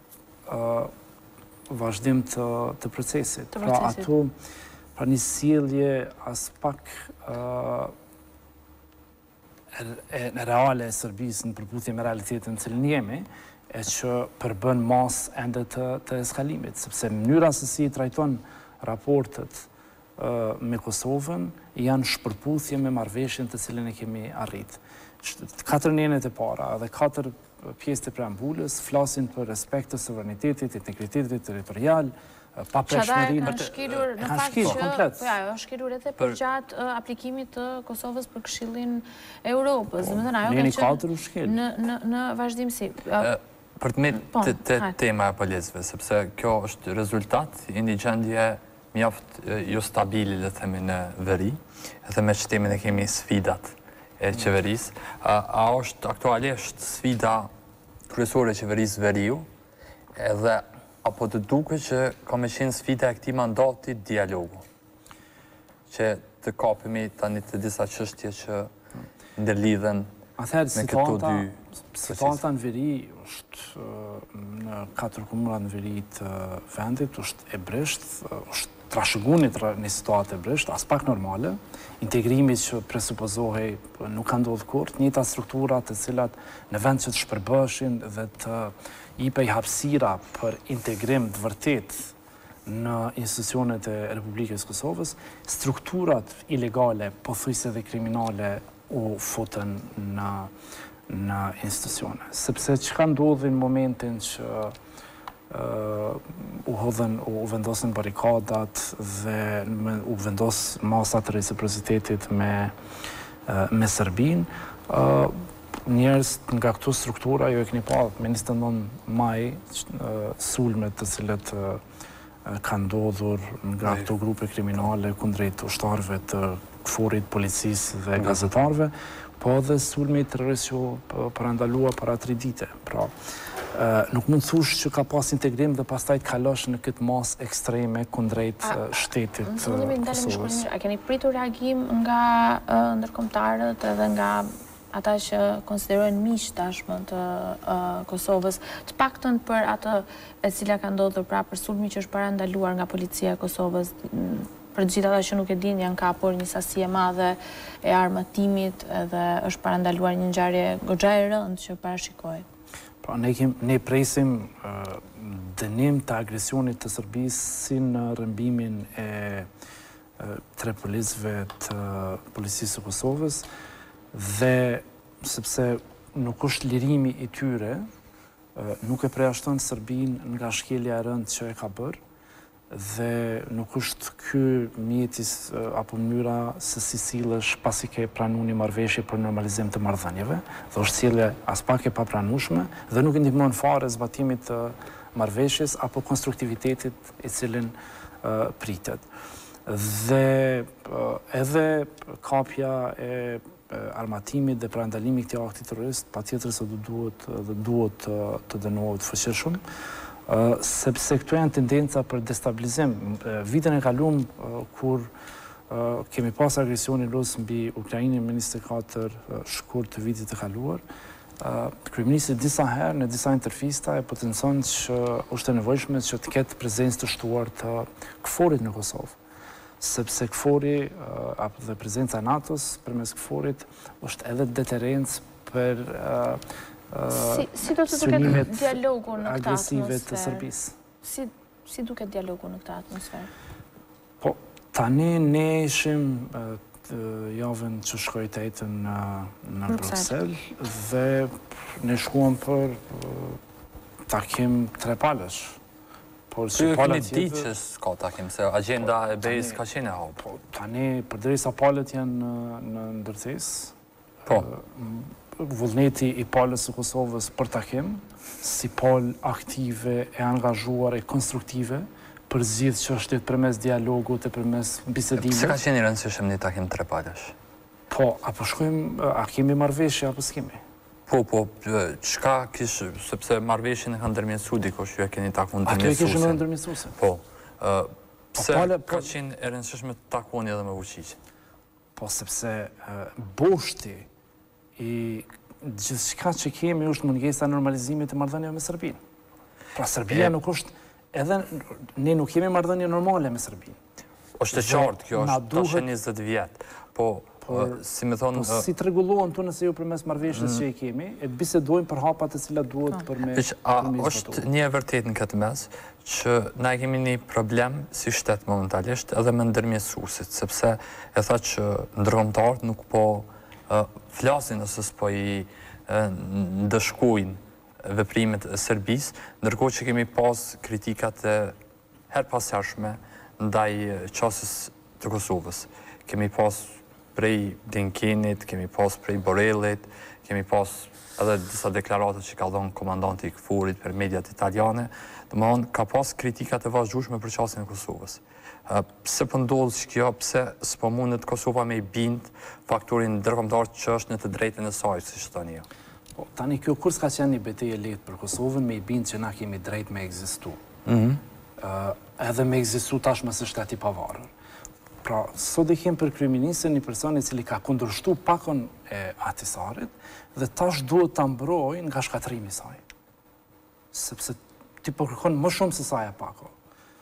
vazhdim të procesit. Pra ato, pra një sjellje as pak reale e Serbisë në përputhje me realitetin në cilin jemi, e që përbën mas ende të eskalimit, sepse mënyra se si trajton raportet me Kosovën janë shpërputhje me marrëveshjen të cilën e kemi arrit. Katër nenet e para dhe katër pjesë të preambulës flasin për respekt të sovranitetit, integritetit territorial, pa preshmërinë. Kanë shkelur në fakt që po ja, është shkelur edhe për gjatë aplikimit të Kosovës për Këshillin e Europës. Domethënë ajo ka qenë në në vazhdimsi. Për të mirë të tema e policëve, sepse kjo është rezultat i një gjendje mjaft jo stabile, le të themi, në veri, edhe me çtimin e kemi sfidat e qeverisë. A është aktualisht sfida kryesore e qeverisë veriu, edhe apo të duket që ka me qenë sfida e këtij mandati dialogu, që të kapemi tani të disa çështje që ndërlidhen me këto dy. Situata në veri është në katër komuna në veri të vendit, është e brisht, është trashëgunit një situatë e brisht, as pak normale, integrimi që presupozohej nuk ka ndodhur kurrë, njëjta struktura të cilat në vend që të shpërbëheshin dhe të jepej hapësira për integrim të vërtet në institucionet e Republikës Kosovës, strukturat ilegale, pothuajse dhe kriminale, u futën në, në institucione. Sepse çka ndodhi në momentin që uh, u hodhen, u vendosën barikadat dhe u vendos masa të reciprocitetit me, uh, me Serbinë, uh, njerëz nga këto struktura, jo e keni pa, me njëzet e nëntë maj, sulmet të cilët kanë ndodhur nga këto grupe kriminale kundrejt ushtarëve të KFOR-it, policisë dhe gazetarëve, po edhe sulmi terrorist që parandalua para tri dite. Pra, nuk mund thush që ka pas integrim dhe pastaj të kalosh në këtë mas ekstreme kundrejt shtetit Kosovës. A keni pritur reagim nga ndërkombëtarët edhe nga ata që konsiderojnë miq tashmë të uh, Kosovës, të paktën për atë e cila ka ndodhur pra për sulmi që është parandaluar nga policia e Kosovës, për të gjithë ata që nuk e din, janë kapur një sasi e madhe e armatimit dhe është parandaluar një ngjarje goxha e rëndë që parashikohet. Pra ne kem, ne presim uh, dënim të agresionit të Serbisë si në rrëmbimin e uh, tre policëve të policisë së Kosovës, dhe sepse nuk është lirimi i tyre, nuk e preashton Serbinë nga shkelja e rëndë që e ka bërë, dhe nuk është ky mjetis apo mënyra se si sillesh pasi ke pranuar një marrëveshje për normalizim të marrëdhënieve, dhe është sjellje as pak e papranueshme dhe nuk i ndihmon fare zbatimit të marrëveshjes apo konstruktivitetit i cilin uh, pritet. Dhe uh, edhe kapja e armatimit dhe parandalimi këtij akti terrorist, patjetër se duhet dhe duhet të dënohet fuqishëm, sepse këto janë tendenca për destabilizim. Vitin e kaluar kur kemi pas agresionin rus mbi Ukrainën në njëzet e katër shkurt të vitit të kaluar, kryeministri disa herë në disa intervista e potencon që është e nevojshme që të ketë prezencë të shtuar të KFOR-it në Kosovë, sepse KFOR-i apo dhe prezenca e NATO-s përmes KFOR-it është edhe deterencë për si, si do të duket dialogu në këtë agresive të Serbisë. Si, si duket dialogu në këtë atmosferë? Po, tani ne ishim javën që shkoj të ejtën në, në Bruxelles dhe ne shkuam për takim tre palësh. Që këni di që s'ka takim, se agenda e bejës ka qenë e hapë. Tani, përderisa palët janë në ndërtesë, po. Vullneti i palës së Kosovës për takim, si palë aktive e angazhuar e konstruktive, për zgjidhje çështjet përmes dialogut e përmes bisedimit. Pse ka qenë i rëndësishëm një takim tre palësh? Po, apo shkojmë, a kemi marrëveshje apo s'kemi? Po, po, qka kishë, sepse marrëveshjen e ka ndërmjetësu dikush, ju e keni takun ndërmjetësusin. Ato e kishë me ndërmjetësusin? Po. Pse ka qenë e rëndësishme të takoni edhe me Vučićin? Po, sepse boshti i gjithçka që kemi është mungesa normalizimit të marrëdhënieve me Serbinë. Pra, Serbia nuk është, edhe ne nuk kemi marrëdhënie normale me Serbinë. Është e qartë kjo, është tash njëzet vjetë. Po, si me thonë... Po si të regulohen të nëse ju përmes marrëveshjes që i kemi, e të bisedojmë për hapat e cilat duhet për me... A është një e vërtet në këtë mes, që na kemi një problem si shtet momentalisht edhe me ndërmjetësuesit, sepse e tha që ndërkombëtarët nuk po flasin ose s'po i ndëshkojnë veprimet e Serbisë, ndërkohë që kemi pas kritikat e her pashershme ndaj qasës të Kosovës. Kemi pas prej Dinkinit, kemi pas prej Borellit, kemi pas edhe disa deklaratët që ka dhënë komandanti i KFOR-it për mediat italiane, domethënë ka pas kritikat e vazhdueshme për qasjen e Kosovës. Pse po ndodh që kjo, pse s'po mundet Kosova me i bind faktorin ndërkombëtar që është në të drejtën e saj, siç thoni ju? Po, tani kjo kur s'ka qenë një betejë lehtë për Kosovën me i bind që na kemi drejt me ekzistu. Edhe me ekzistu tashmë së shteti i pavarur. Pra, sot e kem për kryeministrin një person i cili ka kundërshtu pakon e Ahtisarit dhe tash duhet ta mbrojë nga shkatrimi i saj. Sepse ti po kërkon më shumë se sa ja pako.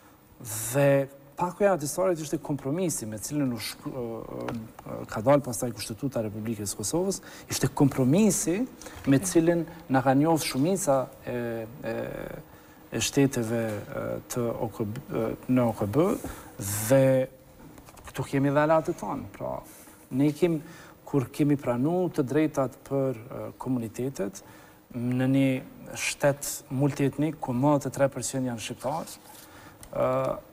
Dhe pako e Ahtisarit ishte kompromisi me cilën u shk... ka dalë pastaj Kushtetuta e Republikës Kosovës, ishte kompromisi me cilën na ka njohur shumica e, e e shteteve të O K B, në O K B dhe këtu kemi dhe alatët tonë. Pra, ne kemi, kur kemi pranu të drejtat për komunitetet, në një shtet multietnik, ku më të tre përqind janë shqiptarë,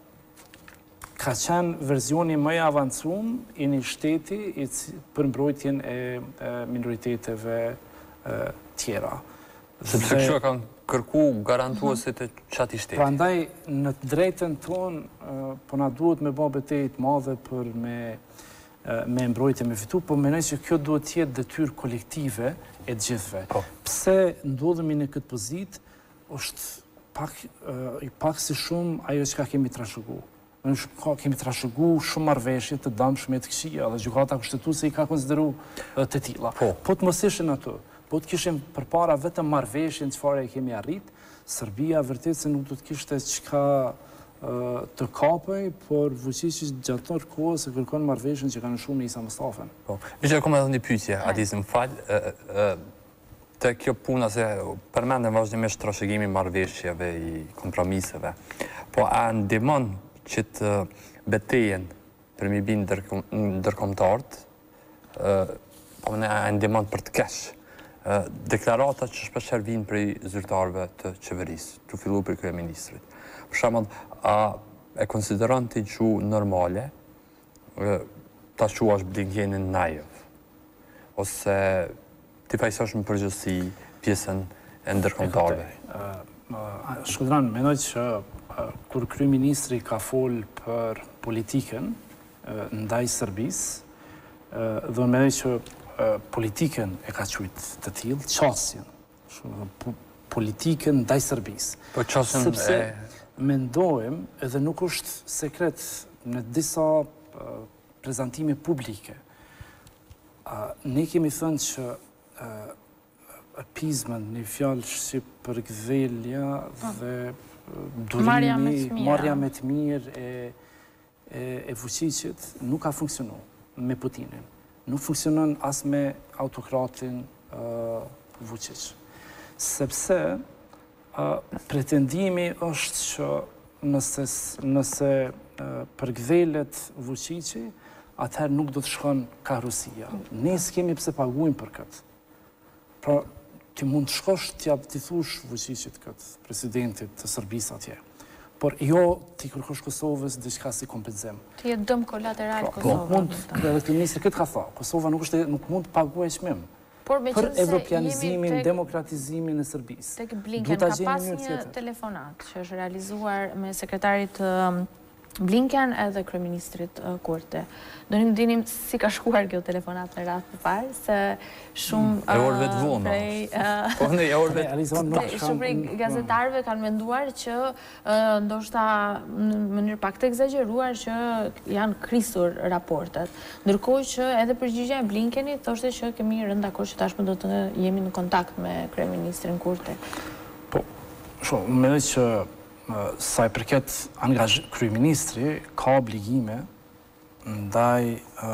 ka qenë verzioni më i avancuar i një shteti për mbrojtjen e minoriteteve tjera. Sepse kështu kanë kërku garantuesit e qati shteti. Prandaj, në të drejtën tonë, po na duhet me bë betejë të madhe për me me mbrojtje me fitu, po mendoj që kjo duhet të jetë detyrë kolektive e të gjithëve. Pse ndodhemi në këtë pozitë, është pak i pak si shumë ajo që kemi trashëguar. Kemi trashëgu shumë marrëveshje të dëmshme të këqija dhe gjykata kushtetuese i ka konsideruar të tilla. Po të mos ishin ato, po të kishim përpara vetëm marrëveshjen çfarë e kemi arrit, Serbia vërtet se nuk do të kishte çka të kapej, por Vučići gjatë tërë kohës e kërkon marrëveshjen që kanë shumë në Isa Mustafën. Po, mi që kom edhe një pyetje, Adis, më fal, të kjo puna se përmendem vazhdimisht trashëgimi marrëveshjeve i kompromiseve. Po a ndihmon që të betejen për mi binë ndërkombëtarët, po ne a ndihmon për të keq. Deklaratat që shpeshherë vinë prej zyrtarëve të qeverisë, të fillu për kryeministrit. Për shembull, a e konsideron ti që normale ta quash Blinkenin naiv, ose ti pajsosh në përgjithësi pjesën e ndërkombëtarëve? Shkodran, mendoj që kur kryeministri ka fol për politikën ndaj Serbisë, dhe mendoj që politikën e ka qujtë të tillë, qasjen, politikën ndaj Serbisë. Po qasjen e... Mendojmë, edhe nuk është sekret në disa prezantime publike, ne kemi thënë që appeasement, një fjalë shqip për gdhelja dhe durimi, marrja me të mirë e Vučićit nuk ka funksionu me Putinin. Nuk funksionon as me autokratin Vučić. Sepse pretendimi është që nëse përgdhelet Vučići, atëherë nuk do të shkon ka Rusia. Ne s'kemi pse paguajmë për këtë. Pra, ti mund të shkosh t'ja t'i thush Vučićit këtë, presidentit të Serbisë atje. Por jo t'i kërkosh Kosovës diçka si kompenzim. Ti je dëm kolateral Kosovës. Edhe kryeministri këtë ka thënë, Kosova nuk mund të paguajë çmim. Për evropianizimin, demokratizimin e Serbisë. Tek Blinken ka pas një telefonat që është realizuar me sekretarit Blinken edhe kryeministrit Kurti. Do një dinim si ka shkuar kjo telefonat në radhë të parë, se shumë... E orëve të vonë. Po në e orëve të vonë. Shumë prej gazetarëve kanë menduar që ndoshta në mënyrë pak të egzageruar që janë krisur raportet. Ndërkohë që edhe përgjigja e Blinkenit thoshte që kemi rënë dakord që tashmë do të jemi në kontakt me kryeministrin Kurti. Po, shumë, mendoj që sa i përket kryeministri ka obligime ndaj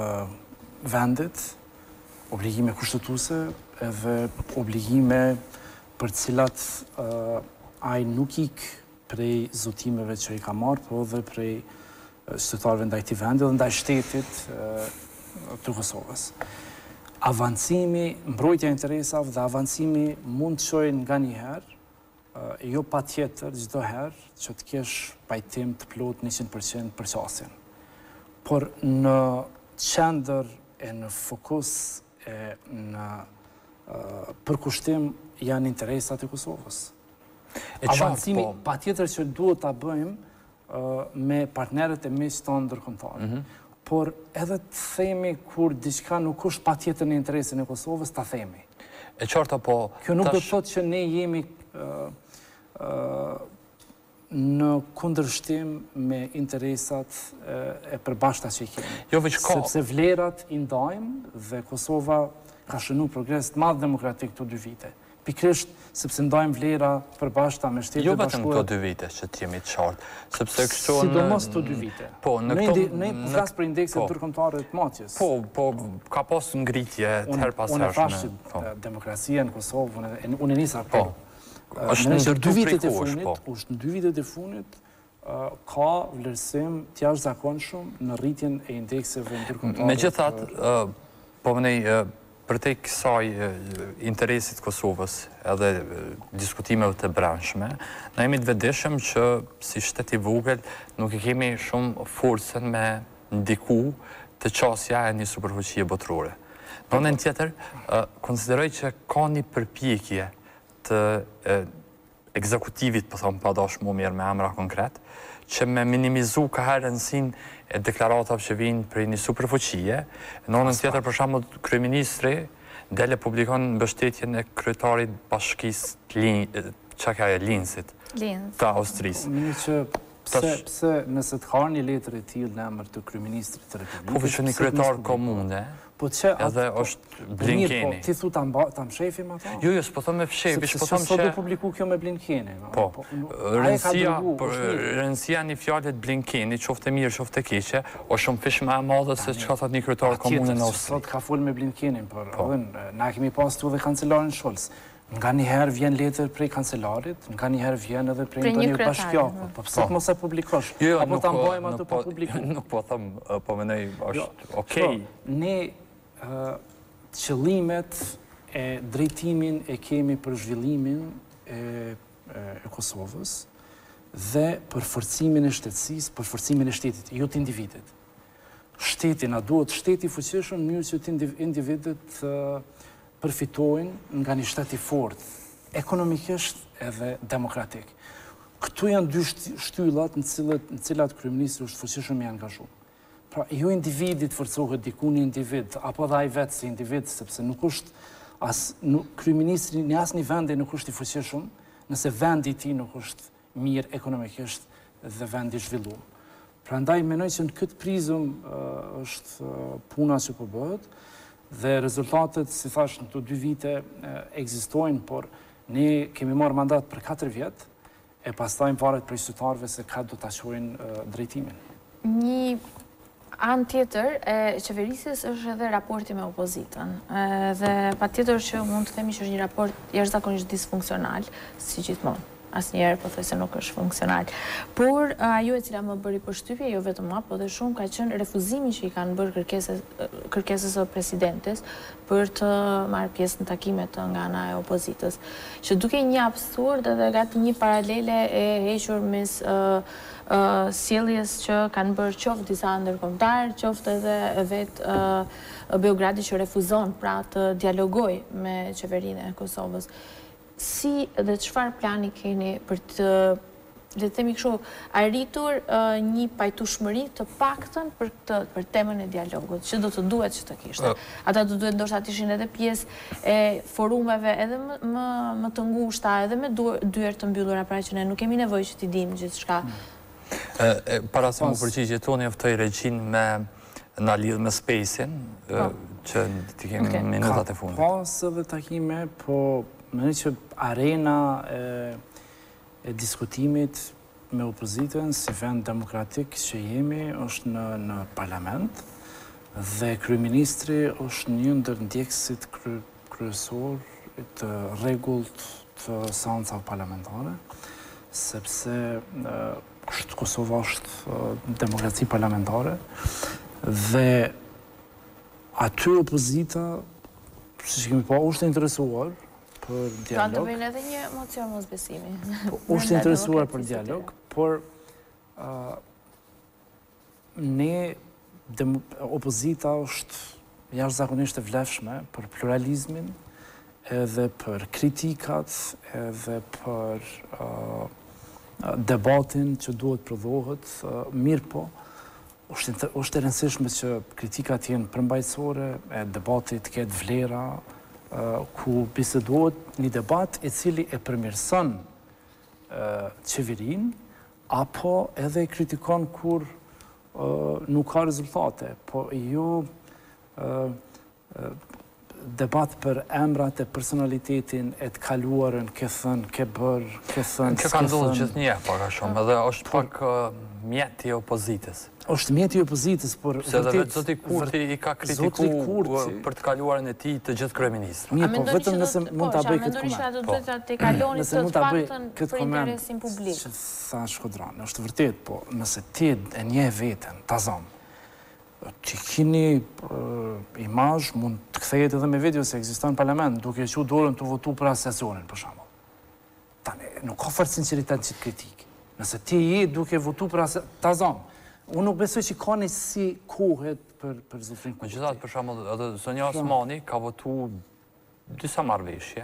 vendit, obligime kushtetuese edhe obligime për cilat ai nuk ik prej zotimeve që i ka marrë, po edhe prej qytetarëve ndaj këtij vendi dhe ndaj shtetit të Kosovës. Avancimi, mbrojtja e interesave dhe avancimi mund të çojë nganjëherë, jo pa tjetër çdo herë që të kesh pajtim të plot njëqind përqind për qasjen. Por në qendër e në fokus e në përkushtim janë interesat e Kosovës. Avancimi pa tjetër që duhet ta bëjmë me partnerët e miq tonë ndërkombëtar. Por edhe të themi kur diçka nuk është pa tjetër në interesin e Kosovës, ta themi. E qarta po... Kjo nuk do të thotë që ne jemi në kundërshtim me interesat e përbashkëta që i kemi. Jo veç ka. Sepse vlerat i ndajmë dhe Kosova ka shënuar progres të madh demokratik këto dy vite. Pikërisht sepse ndajmë vlera përbashkëta me Shtetet Jo e vetëm Bashkuara. këto dy vite që të jemi të qartë, sepse kështu në... Sidomos këto dy vite. Po, në këto... Ne po flas për indeksin ndërkombëtar të matjes. Po, po, ka pasur ngritje të her pas hershme. Unë thash që demokracia në Kosovë, unë e nisa po. është në ndërtu prej kosh, po. është në dy vitet e funit, ka vlerësim t'jashtëzakonshëm në rritjen e indekseve ndërkombëtare. Megjithatë, po mënej për te kësaj interesit Kosovës edhe diskutimeve të brendshme, na jemi të vetëdijshëm që si shtet i vogël nuk e kemi shumë forcën me ndiku të qasja e një superfuqie botërore. Në anën tjetër, konsideroj që ka një përpjekje të ekzekutivit, po thonë pa dash më mirë me emra konkret, që me minimizu ka herë rëndësin e deklaratave që vinë për një superfuqie. Në anën tjetër, për shembull, kryeministri dele publikon mbështetjen e kryetarit bashkisë çka e Linsit të Austrisë. Që pse nëse të ka një letër e tillë në emër të kryeministrit të Republikës. Po që një kryetar komune. Edhe është Blinkeni. Po, ti thu ta mshefim ata? Jo, jo, s'po thëmë me fshefi, s'po thëmë që... Sot do publiku kjo me Blinkeni. Po, rëndësia një fjallet Blinkeni, qofte mirë, qofte keqe, o shumë fish me e madhe se që ka thot një kryetar komune në Austri. Sot ka full me Blinkenin, por na kemi pas tu dhe kancelarin Scholz. Nga njëherë vjen letër prej kancelarit, nga njëherë vjen edhe prej një bashkjako. Po pëse mos e publikosh? Apo ta mbajmë ato pa publiku? Nuk po thëmë, po menej, është okej. Ne qëllimet e drejtimin e kemi për zhvillimin e Kosovës dhe për forcimin e shtetësisë, për forcimin e shtetit, jo të individit. Shtetin, a duhet shteti fuqishëm, mirë që të individet përfitojnë nga një shteti fort, ekonomikisht edhe demokratik. Këtu janë dy shtyllat në cilat kryeministri është fuqishëm i angazhuar. Pra, jo individit forcohet diku një individ, apo dhe ai vetë si individ, sepse nuk është, kryeministri në asnjë vendi nuk është i fuqishëm, nëse vendi i tij nuk është mirë ekonomikisht dhe vendi i zhvilluar. Prandaj mendoj që në këtë prizëm është puna që po bëhet. Dhe rezultatet, si thash, në të dy vite ekzistojnë, por ne kemi marrë mandat për katër vjetë, e pastaj varet prej qytetarëve se ka do ta çojnë drejtimin. Një anë tjetër e qeverisjes është edhe raporti me opozitën. Dhe patjetër që mund të themi që është një raport jashtëzakonisht disfunksional, si gjithmonë. Asnjëherë po thoj se nuk është funksional. Por ajo e cila më bëri përshtypje, jo vetëm mua, por edhe shumë, ka qenë refuzimi që i kanë bërë kërkesës së presidentes për të marrë pjesë në takimet nga ana e opozitës. Që duke një absurd edhe gati një paralele e hequr mes sjelljes që kanë bërë qoftë disa ndërkombëtar, qoftë edhe vetë Beogradi që refuzon pra të dialogoj me qeverinë e Kosovës. Si dhe çfarë plani keni për të, le të themi kështu, arritur një pajtueshmëri të paktën për këtë, për temën e dialogut, që do të duhet që të kishte. Ata do duhet ndoshta të ishin edhe pjesë e forumeve edhe më më të ngushta, edhe me dyer të mbyllura, pra që ne nuk kemi nevojë që t'i dimë gjithçka. Para se më përgjigje toni ftoj Regjin me na lidh me Space-in, që ti kemi minutat e fundit. Ka pas edhe takime, po mendoj që arena e diskutimit me opozitën si vend demokratik që jemi është në parlament dhe kryeministri është një ndër ndjekësit kryesor të rregullt të seancave parlamentare, sepse Kosova është demokraci parlamentare dhe aty opozita, siç kemi pa, është interesuar për dialog. Kanë të bëjnë edhe një emocion mosbesimi. Është interesuar për dialog, por ne, opozita është jashtëzakonisht e vlefshme për pluralizmin, edhe për kritikat, edhe për debatin që duhet prodhohet, mirë po, është e rëndësishme që kritikat jenë përmbajtësore, e debatit ketë vlera, ku bisedohet një debat i cili e përmirëson qeverin, apo edhe e kritikon kur nuk ka rezultate, po jo debat për emrat e personalitetin e të kaluarën, ke thënë, ke bërë, ke thënë, Kjo ka ndodhur gjithnjë pak a shumë, edhe është pak mjeti i opozitës. është mjeti i opozitës, por... Se edhe vetë zoti Kurti i ka kritiku për të kaluarën e tij të gjithë kryeministrë. Mirë, po vetëm nëse mund ta bëj këtë koment. Po, të kaloni nëse të mund ta bëj paktën këtë për koment, interesin publik. që tha Shkodrani, është vërtet, po nëse ti e njeh veten, ta zam, që kini imazh, mund të kthehet edhe me video se ekziston në parlament, duke qenë dorën të votu për asesionin, për shembull. Tani, nuk ka fort sinqeritet që të kritik. Nëse ti je duke votu për asesionin, ta zam. Unë nuk besoj që ka një si kohet për, për zotrin Kurti. Megjithatë, për shembull, edhe Zonja Osmani ka votu disa marrëveshje,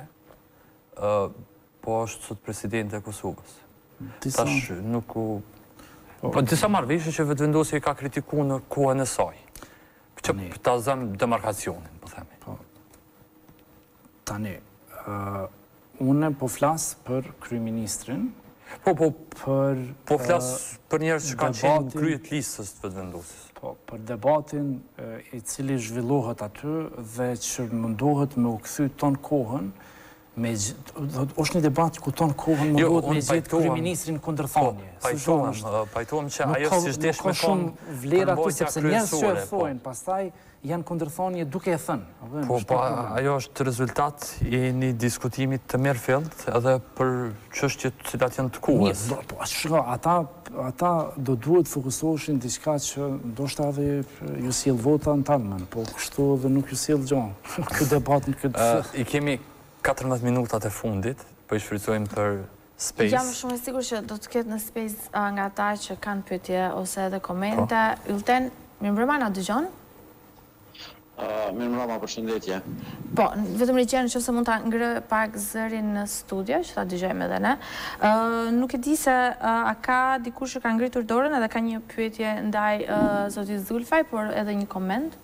po është sot presidente e Kosovës. Tash nuk u... Po disa marrëveshje që vetëvendosja i ka kritikuar në kohën e saj. Që ta zëm demarkacionin, po themi. Po. Tani, unë po flas për kryeministrin. Po, po, për... Po flas për njerëz që kanë qenë krye të listës të vetëvendosjes. Po, për debatin i cili zhvillohet aty dhe që mundohet me u kthy ton kohën, me është një debat ku ton kohën mundohet me gjetë kryeministrin kundërthanje. Pajtohem, pajtohem që ajo si shtesh me thonë vlerë aty sepse njerëz që e thojnë, pastaj janë kundërthanje duke e thënë. Po, po, ajo është rezultat i një diskutimit të mirëfillt edhe për çështjet të cilat janë të kohës. Po, shiko, ata ata do duhet fokusoheshin diçka që ndoshta edhe ju sjell vota në talmen, po kështu edhe nuk ju sjell gjë. Ky debat në këtë I kemi katërmbëdhjetë minutat e fundit, po i shfrytëzojmë për Space. Jam shumë e sigurt që do të ketë në Space nga ata që kanë pyetje ose edhe komente. Ylten, mirëmbrëma, na dëgjon? Mirëmbrëma, përshëndetje. Po, vetëm riqenë që se mund ta ngre pak zërin në studio, që ta dëgjojmë edhe ne. Nuk e di se a ka dikush që ka ngritur dorën edhe ka një pyetje ndaj zotit Zulfaj, por edhe një koment?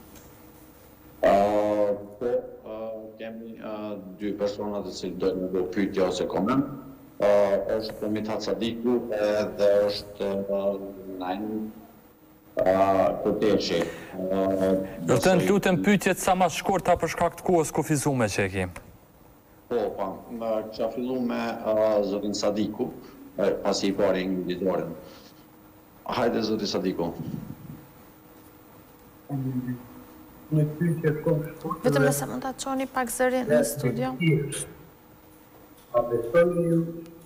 Po, kemi dy persona të cilë dojnë në do pyetje ose koment. është Mithat Sadiku dhe është Najn Koteshi. Ylten, lutem pyetjet sa më shkurta për shkak të kohës kufizuar që e kemi. Po, po, kisha fillu me zotin Sadiku, pasi i pari ngjitorën. Hajde zoti Sadiku. Një pyetje shumë shkurtër. Vetëm nëse mund ta çoni pak zërin në studio. A besoni ju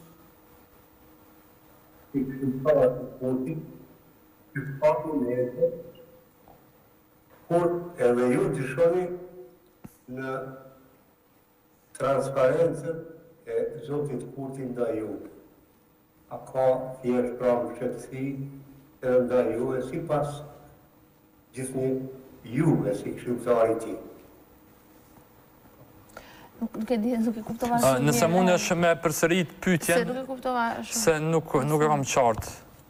që këshilltarët e Kurtit që paku në jetë, kur edhe ju të shoni në transparencën e zotit Kurti ndaj ju. A ka thjesht pravë shqetësi edhe ndaj ju e si pas gjithë ju e si këshilltari ti. Nuk e di, nuk e kuptova shumë mirë. Nëse mund është me përsërit pyetjen. Se nuk e kuptova shumë. Se nuk nuk e kam qartë.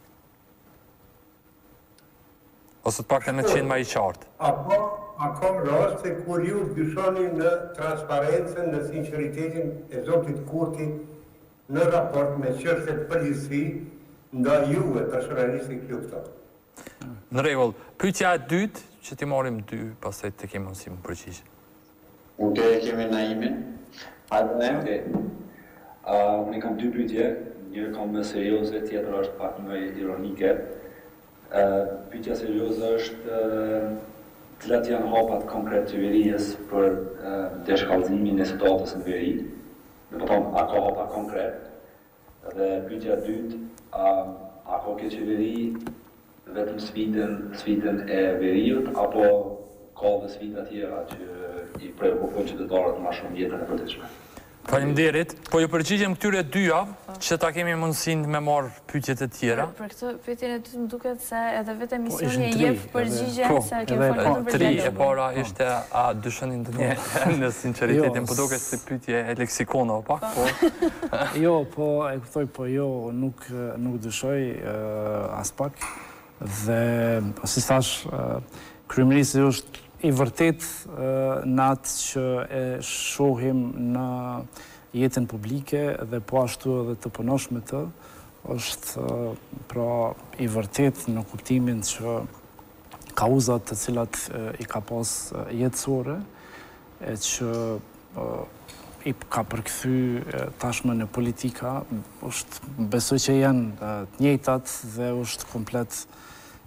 Ose të paktën me qenë më i qartë. Apo a ka raste kur ju dyshoni në transparencën, në sinqeritetin e zotit Kurti në raport me çështjet përgjithësi ndaj juve personalisht i këtyre. Në rregull, pyetja e dytë, që ti marrim dy, pastaj të kemi mundësi më përgjigj. Ok, kemi Naimin. Hajde ne. Unë kam dy pyetje, njërë kam më serioze, tjetër është pak më ironike. Pyetja serioze është cilat janë hapat konkret të qeverisë për deshkallëzimin e situatës në veri. Dhe po thonë, a ka hapa konkret? Dhe pyetja e dytë, a ka kjo qeveri vetëm sfidën, sfidën e veriut, apo ka dhe sfida tjera që i preokupojnë qytetarët më shumë jetën e përditshme. Faleminderit. Po ju përgjigjem këtyre dyja, që ta kemi mundësinë me marrë pyetjet e tjera. Për këtë pyetjen e dytë më duket se edhe vetë emisioni e jep përgjigje se ke folur për tri e para ishte a dyshoni ndonjë në sinqeritetin, po duket si pyetje e leksikona pak, po. Jo, po e kuptoj, po jo, nuk nuk dyshoj as pak. Dhe si thash, kryeministri është i vërtet në atë që e shohim në jetën publike dhe po ashtu edhe të punosh me të, është pra i vërtet në kuptimin që kauzat të cilat i ka pas jetësore, e që i ka përkthy tashmë në politika, është besoj që janë të njëjtat dhe është komplet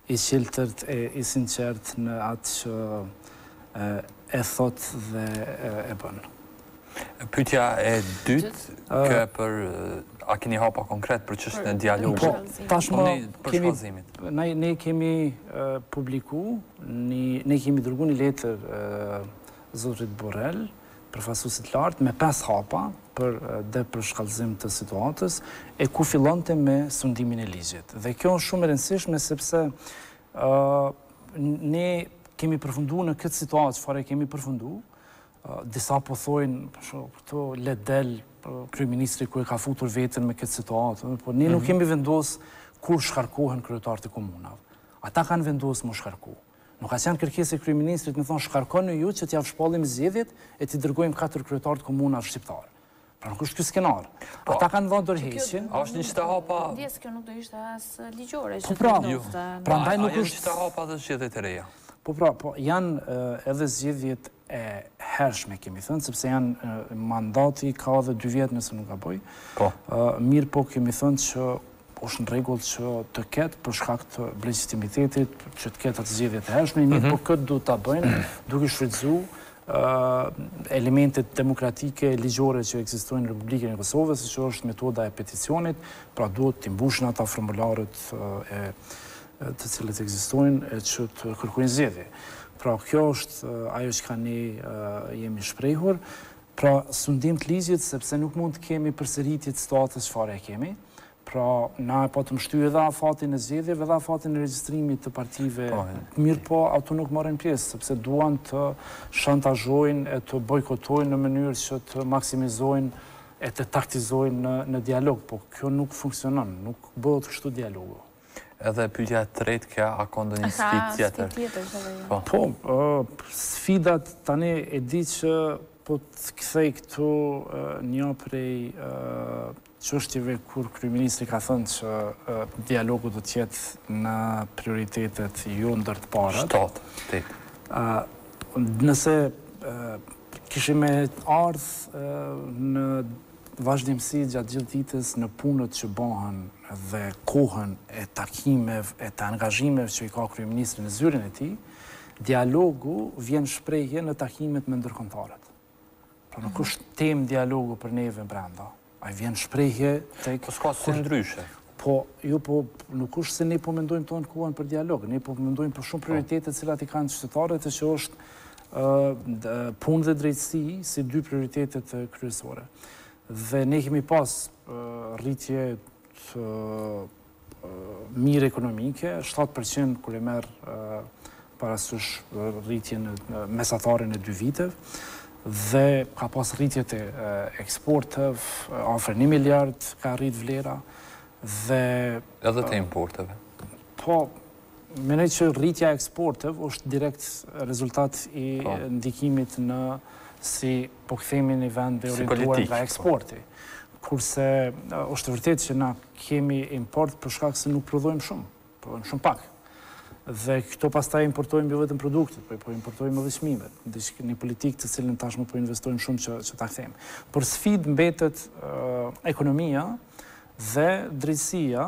i qiltërt e i sinqert në atë që e thot dhe e bën. Pyetja e dytë, kë për a keni hapa konkret për çështën e dialogut? Po, tashmë për shkallëzimit. Ne ne kemi publiku, ne kemi dërguar një letër zotrit Borrell, përfaqësuesit lartë me pesë hapa për dhe për shkallëzim të situatës, e ku fillonte me sundimin e ligjit. Dhe kjo është shumë e rëndësishme sepse ne kemi përfunduar në këtë situatë, çfarë kemi përfunduar. Disa po thojnë, këto le del kryeministri ku e ka futur veten me këtë situatë, por ne nuk kemi vendos kur shkarkohen kryetarët e komunave. Ata kanë vendos më shkarku. Nuk ka qenë kërkesë e kryeministrit me thonë shkarkoni ju që t'ja shpallim zgjedhjet e t'i dërgojmë katër kryetarë të komunave shqiptar. Pra nuk është ky skenar. Ata kanë dhënë dorëheqjen. A është një çështë hapa? Ndjes kjo nuk do ishte as ligjore që pra, prandaj nuk është çështë hapa të zgjedhjet e reja. Po pra, po janë edhe zgjedhjet e hershme, kemi thënë, sepse janë mandati ka edhe dy vjet nëse nuk gaboj. Po. Mirë po kemi thënë që është në rregull që të ketë për shkak të legjitimitetit, që të ketë atë zgjedhje të hershme, mirë po këtë duhet ta bëjnë duke shfrytzuar elementet demokratike ligjore që ekzistojnë në Republikën e Kosovës, që është metoda e peticionit, pra duhet të mbushin ata formularët e të cilët ekzistojnë e që të kërkojnë zgjedhje. Pra kjo është ajo që ka ne jemi shprehur, pra sundim të ligjit sepse nuk mund të kemi përsëritje të situatës çfarë e kemi. Pra na e po të mshtyjë edhe afatin e zgjedhjeve dhe afatin e regjistrimit të partive. Mirë po ato nuk marrin pjesë sepse duan të shantazhojnë e të bojkotojnë në mënyrë që të maksimizojnë e të taktizojnë në, në dialog, po kjo nuk funksionon, nuk bëhet kështu dialogu. Edhe pyetja e tretë, kja a ka ndonjë sfidë tjetër? Po, sfidat tani e di që po të kthej këtu një prej çështjeve kur kryeministri ka thënë që dialogu do të jetë në prioritetet jo ndër të parat. Shtatë, tetë. Nëse kishim ardhur në vazhdimsi gjatë gjithë ditës në punët që bëhen dhe kohën e takimeve, e të angazhimeve që i ka kryeministri në zyrin e tij, dialogu vjen shprehje në takimet me ndërkombëtarët. Pra nuk është temë dialogu për neve brenda. Ai vjen shprehje tek po s'ka si ndryshe. Po, jo po nuk është se ne po mendojmë tonë kohën për dialog, ne po mendojmë për shumë prioritete të cilat i kanë qytetarët e që është punë dhe drejtësi si dy prioritetet kryesore. Dhe ne kemi pas rritje të mirë ekonomike, shtatë përqind kur e merr parasysh rritjen mesatare në dy viteve, dhe ka pas rritjet e eksporteve, afër një miliard ka rrit vlera, dhe... Edhe të importeve. Po, mendoj që rritja e eksporteve është direkt rezultat i ndikimit në si po kthehemi në vend dhe orientuar nga eksporti. Kurse është vërtet që na kemi import për shkak se nuk prodhojmë shumë, prodhojmë shumë pak. Dhe këto pastaj importojmë jo vetëm produktet, po importojmë edhe çmimet. Një politikë të cilën tashmë po investojmë shumë që, që ta kthejmë. Por sfidë mbetet ekonomia dhe drejtësia,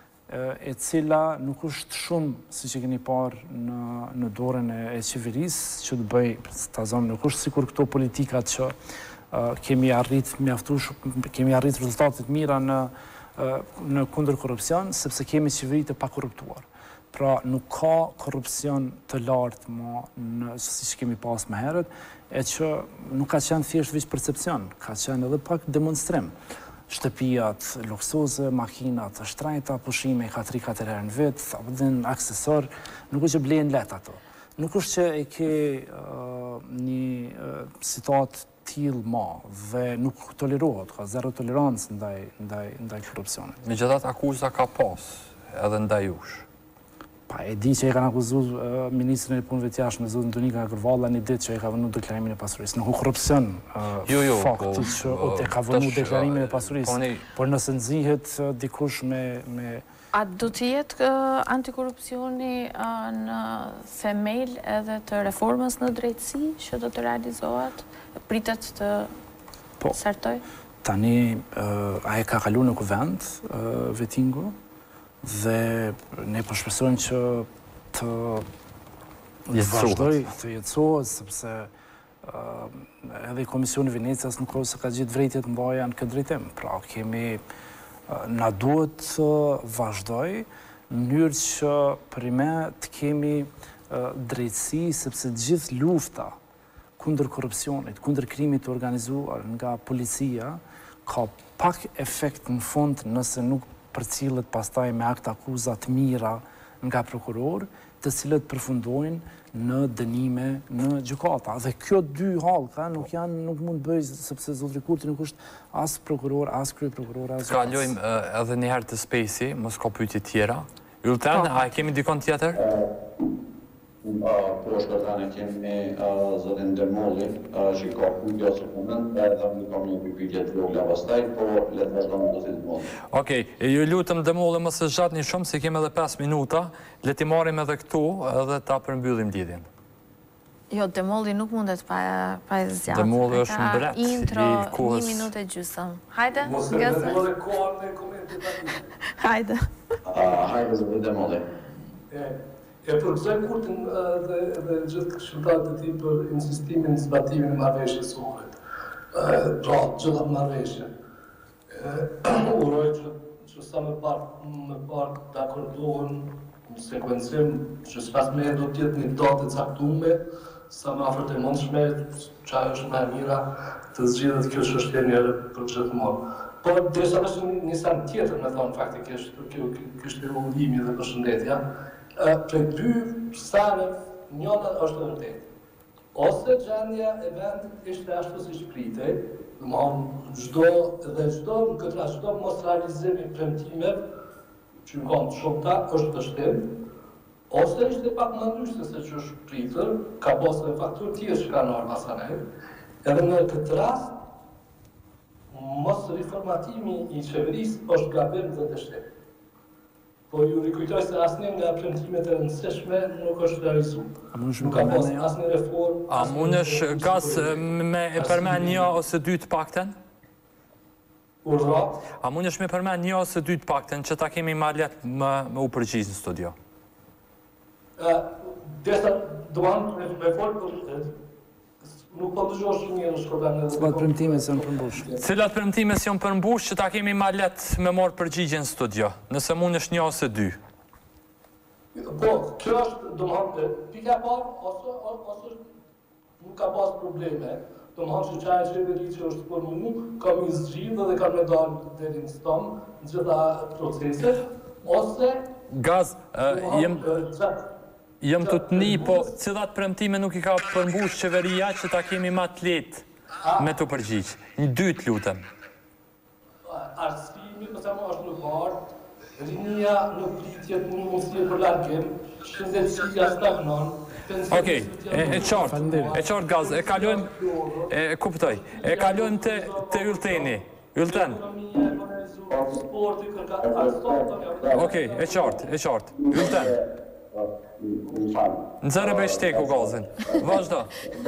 e cila nuk është shumë, si që keni parë në, në dorën e, e qeverisë, që të bëj, ta zonë, nuk është sikur këto politikat që uh, kemi arrit mjaftush, kemi arrit rezultatet mira në, uh, në kundër korrupsion, sepse kemi qeveri të pakorruptuar. Pra nuk ka korrupsion të lartë më, në, si që kemi pas më herët, e që nuk ka qenë thjesht veç percepcion, ka qenë edhe pak demonstrim. Shtëpijat luksoze, makinat të shtrejta, pushime ka tri katër herë në vit, abdin aksesor, nuk është që blejnë let ato. Nuk është që e ke uh, një uh, situatë tillë ma dhe nuk tolerohet, ka zero tolerancë ndaj, ndaj, ndaj korrupsionit. Megjithatë akuza ka pas edhe ndaj jush. Pa e di që e kanë akuzuar uh, ministrin e punëve të jashtme zotin Donika Gërvalla një ditë që e ka vënë deklarimin e pasurisë. Nuk u korrupsion uh, jo, jo, fakti po, që uh, e ka vënë deklarimin e pasurisë. Po, ne... Por nëse nxihet uh, dikush me, me... A do të jetë uh, antikorrupsioni uh, në themel edhe të reformës në drejtësi që do të realizohet? Pritet të po, sartoj? Tani uh, a e ka kalu në kuvend uh, Vetingu, dhe ne po shpresojmë që të vazhdoj të jetësohet, sepse edhe Komisioni Venecias në kohë se ka gjithë vrejtjet në baja në këtë drejtim. Pra, kemi, na duhet të vazhdoj në mënyrë që për me të kemi drejtësi, sepse gjithë lufta kundër korupcionit, kundër krimit të organizuar nga policia, ka pak efekt në fund nëse nuk përcillet pastaj me akt akuzat mira nga prokuror, të cilët përfundojnë në dënime në gjykata. Dhe kjo dy halka nuk janë, nuk mund bëj, sepse zotri Kurti nuk është as prokuror, as krye prokuror, as... Kalojmë edhe njëherë të spejsi, mos ka pyetje tjera. Ylten, a kemi dikon tjetër? Po shkërtane kemi zërin Demolli, që ka pyetje ose koment, edhe më kam një pyetje të vogla pastaj, po le të vazhdojmë zotin Demolli. Okej, ju lutem Demolli mos e zgjatni shumë se kemi edhe pesë minuta, le t'i marrim edhe këtu edhe ta përmbyllim lidhjen. Jo, Demolli nuk mundet pa e zgjatë. Demolli është mbret i intro, kohës. një minutë e gjysëm. Hajde, Mos e Demolli kohën me komentit ati. Hajde. Hajde zotin Demolli. E përgëzoj Kurtin dhe gjithë këshilltarët e tij për insistimin në zbatimin e marrëveshjes së Ohrit. Pra, gjitha marrëveshje. Uroj që sa më parë të akordohen në sekuencim që sipas meje do të jetë një datë e caktuar, sa më afër të mundshme, që ajo është më e mira të zgjidhet kjo çështje një herë për gjithmonë. Por derisa është një sen tjetër, me thonë faktikisht, kjo është rregullimi dhe përshëndetja. Prej dy sanëve, njëna është e vërtetë. Ose gjendja e vendit ishte ashtu siç pritej, domthonë çdo dhe çdo në këtë rast çdo mos realizim i premtimeve që në kanë shumëta është dështim, ose ishte pak më ndryshe se që është pritur, ka pasur edhe faktorë tjerë që kanë ardhur masanej, edhe në këtë rast mos riformatimi i qeverisë është gabim dhe dështim. Po ju rikujtoj se asnjë nga premtimet e rëndësishme nuk është realizuar. Nuk ka pas asnjë reformë. A mundesh gas me e përmend një ose dy të paktën? Urdhra. A mundesh me përmend një ose dy të paktën që ta kemi më lehtë më me u përgjigj në studio? Ë, desa duan me fol për nuk po dëgjosh shumë mirë shkollën e. Cilat premtime janë përmbush? Cilat premtime janë përmbush që ta kemi më lehtë me marr përgjigje në studio, nëse mundesh një ose dy. Po, kjo është domethënë pika e parë ose ose nuk ka pas probleme. Domethënë që çaja qeveri që është për mua, kam i zgjidhur dhe kam më dalë deri në stom në gjitha proceset, ose Gaz, jem Jem të të një, po cilat premtime nuk i ka përmbush qeveria që ta kemi ma të letë me të përgjigjë? Një dy të lutem. Arsimi, përsa më është në partë, rinia në pritjet një mundësie për largim, shëndetësia stagnon. Okej, e qartë, e qartë Gaz, e kalojmë, e kuptoj, e kalojmë të Ylteni. Ylten. Okej, e qartë, e qartë. Ylten. Në zërë bëj shteku gazin. Vazhdo.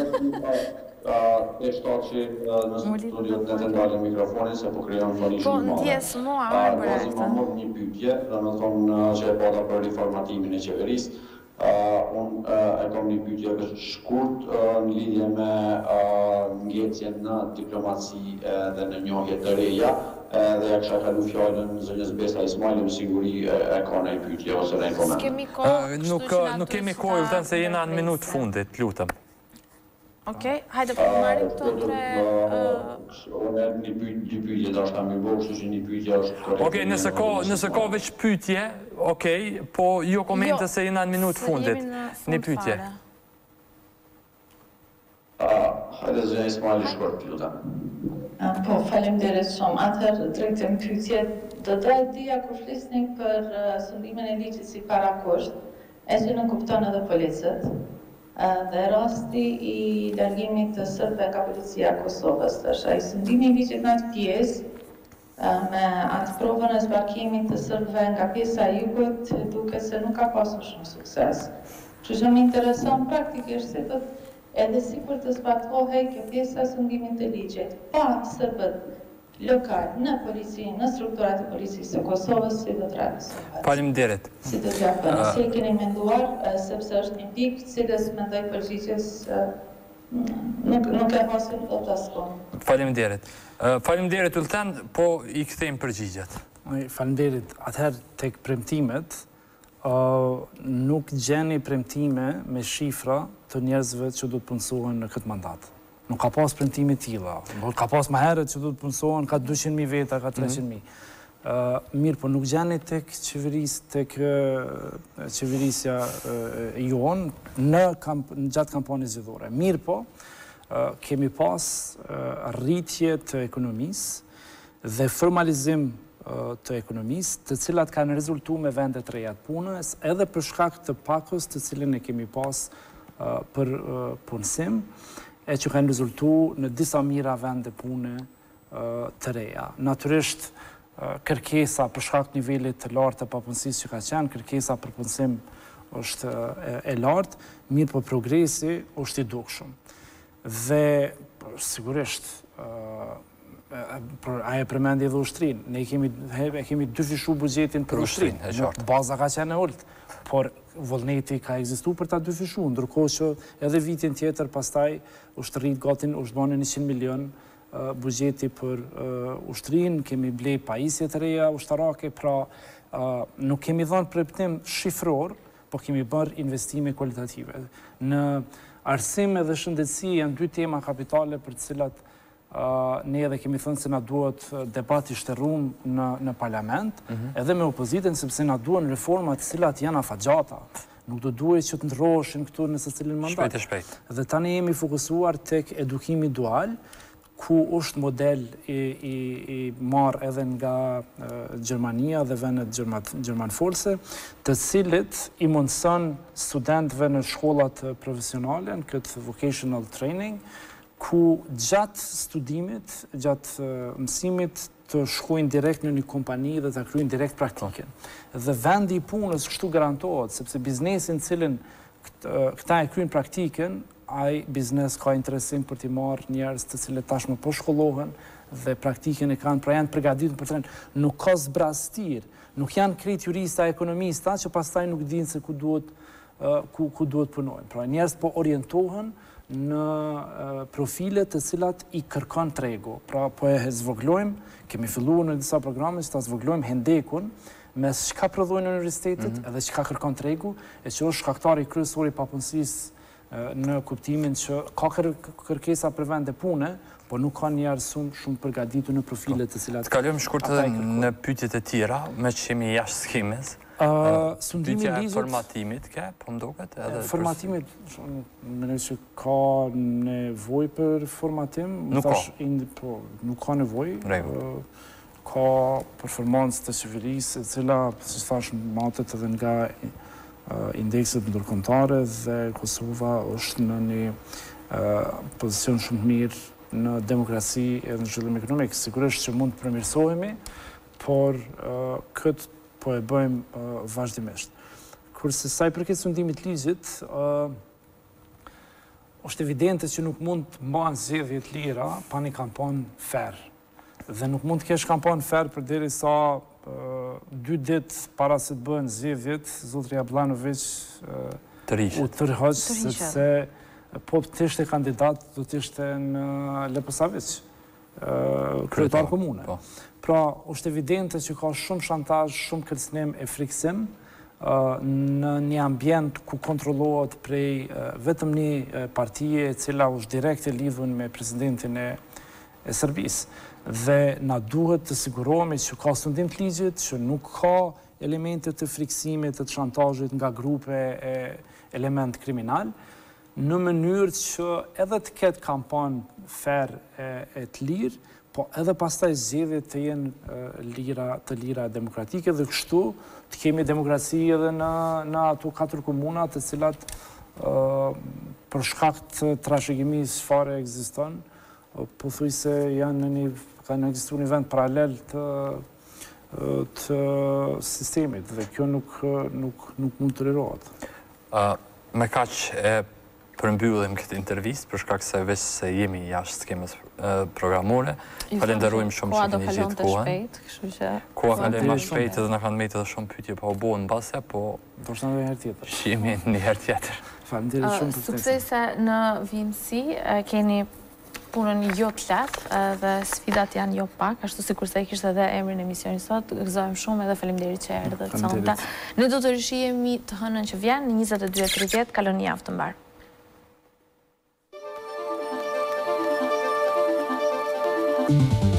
E shtatë që në studio të të ndalë mikrofonin se po kryon të një Po, në tjesë mua, a më bërë këtë. Më një pytje, dhe me thonë që e pata për reformatimin e qeverisë. Unë e kom një pytje kështë shkurt në lidhje me ngecjen në diplomaci dhe në njohje të reja, dhe ja kësha kalu fjallën zënjës Besa Ismaili, më siguri e ka në i pytje ose në i koment. Nuk kemi kohë, Ylten, se jena në minutë fundit, lutëm. Okej, hajde po marim këto tre... Unë e një pytje të është amë i bërë, kështu që një pytje është... Okej, nëse ka veç pytje, okej, po jo komente se jena në minutë fundit. Një pytje. Hajde zënjë Ismaili shkort, lutem. Po, faleminderit shumë. Atëherë, drejtëm pyetje, do të dija kur flisni për sëndimin e ligjit si parakusht, e që në kupton edhe policët, dhe rasti i largimit të sërbëve nga policia e Kosovës. Ai sëndimi i ligjit në atë pjesë me atë provën e zbarkimit të sërbëve nga pjesa e jugut, duket se nuk ka pasur shumë sukses. Kështu që më intereson praktikisht se do edhe sikur të zbatohej kjo pjesa e sëndimit të ligjit, pa sërbët lokal në polici, në strukturat e policisë së Kosovës, si do të realizohet? Faleminderit. Si do t'ja bëni? Si e keni menduar, sepse është një pikë cilës mendoj përgjigjes nuk nuk e hasim dot asnjë. Faleminderit. Faleminderit Ultan, po i kthejmë përgjigjet. Faleminderit. Atëherë tek premtimet, nuk gjeni premtime me shifra të njerëzve që do të punësohen në këtë mandat. Nuk ka pas premtime tilla. Ka pas më herët që do të punësohen ka dyqind mijë veta, ka treqind mijë. Mirë, po nuk gjeni tek qeverisë, tek qeverisja jon në gjatë kampanjës zgjedhore. Mirë, po kemi pas rritje të ekonomisë dhe formalizim të ekonomisë, të cilat kanë rezultuar me vende të reja të punës, edhe për shkak të pakos të cilën e kemi pas për punësim, e që kanë rezultuar në disa mira vende pune të reja. Natyrisht, kërkesa për shkak të nivelit të lartë të papunësisë që ka qenë, kërkesa për punësim është e lartë, mirë po progresi është i dukshëm. Dhe sigurisht, a e përmendi edhe ushtrinë. Ne kemi dyfishu buxhetin për ushtrinë. Baza ka qenë e ulët, por vullneti ka ekzistu për ta dyfishu, ndërkohë që edhe vitin tjetër pastaj ushtrit gatin është bane njëqind milion buxheti për ushtrinë, kemi blej pajisje të reja ushtarake, pra nuk kemi dhënë premtim shifror, po kemi bërë investime kualitative. Në arsim dhe shëndetësi janë dy tema kapitale për të cilat ne edhe kemi thënë se na duhet debat i shtërrum në parlament, edhe me opozitën, sepse na duhen reformat të cilat janë afatgjata. Nuk do duhet që të ndroheshin këtu në secilin mandat. Shpejt e shpejt. Dhe tani jemi fokusuar tek edukimi dual, ku është model i marrë edhe nga Gjermania dhe vendet gjermanfolse, të cilit i mundëson studentëve në shkollat profesionale, në këtë vocational training, ku gjatë studimit, gjatë mësimit, të shkojnë direkt në një kompani dhe të kryjnë direkt praktiken. Dhe vendi i punës kështu garantohet, sepse biznesin cilin këta e kryjnë praktiken, ai biznes ka interesim për t'i marrë njerëz të cilët tashmë po shkollohen dhe praktiken e kanë, pra janë përgatitur për të thënë, nuk ka zbrastir, nuk janë krejt jurista ekonomista që pastaj nuk dinë se ku duhet ku duhet punojnë. Pra njerëz po orientohen në profile të cilat i kërkon tregu. Pra po e zvoglojmë, kemi filluar në disa programe që ta zvoglojmë hendekun mes çka prodhojnë universitetet edhe çka kërkon tregu, e që është shkaktari kryesor i papunësisë në kuptimin që ka kërkesa për vende pune, po nuk ka njerëz shumë përgatitur në profile të cilat. Të kalojmë shkurt edhe në pyetjet e tjera, me që jemi jashtë skemës. Pyetja e formatimit ke, po më duket? Formatimit, mendoj që ka nevojë për formatim. Nuk ka. Nuk ka nevojë. Ka performancë të qeverisë, e cila, si thash, matet edhe nga indekset ndërkombëtare dhe Kosova është në një pozicion shumë mirë në demokraci edhe në zhvillim ekonomik. Sigurisht që mund të përmirësohemi, por këtë po e bëjmë vazhdimisht. Kurse sa i përket sundimit ligjit, është evidente që nuk mund të mbahen zgjedhje të lira pa një kampanë fair. Dhe nuk mund të kesh kampanë fair përderisa dy ditë para se të bëhen zgjedhjet, zotri Jablanović u tërhoq, sepse po të ishte kandidat, do të ishte në Leposavić, kryetar komune. Pra, është evidente që ka shumë shantazh, shumë kërcënim e friksim në një ambient ku kontrollohet prej vetëm një partije e cila është direkt e lidhur me presidentin e Serbisë. Dhe na duhet të sigurohemi që ka sundim të ligjit, që nuk ka elemente të friksimit, të shantazhit nga grupe e element kriminal, në mënyrë që edhe të ketë kampanë fair e të lirë, po edhe pastaj zgjedhjet të jenë të lira demokratike dhe kështu të kemi demokraci edhe në ato katër komuna të cilat për shkak të trashëgimisë fare ekziston, pothuajse janë në një kanë ekzistuar një vend paralel të të sistemit dhe kjo nuk nuk nuk mund të tolerohet. Me kaq e përmbyllim këtë intervistë për shkak se veç se jemi jashtë skemës programore. Falenderojmë shumë që keni gjetë kohën. Koha kaloi më shpejt edhe na kanë mbetë edhe shumë pyetje pa u bën mbase, po do të ndonjë herë tjetër. Shihemi një herë tjetër. Faleminderit shumë për suksese në V M C, keni punën jo të lehtë dhe sfidat janë jo pak, ashtu sikur se e kishte edhe emrin e emisionit sot. Gëzojmë shumë edhe faleminderit që erdhët sonte. Ne do të rishihemi të hënën që vjen në njëzet e dy e tridhjetë, kaloni javë të mbar. Thank you.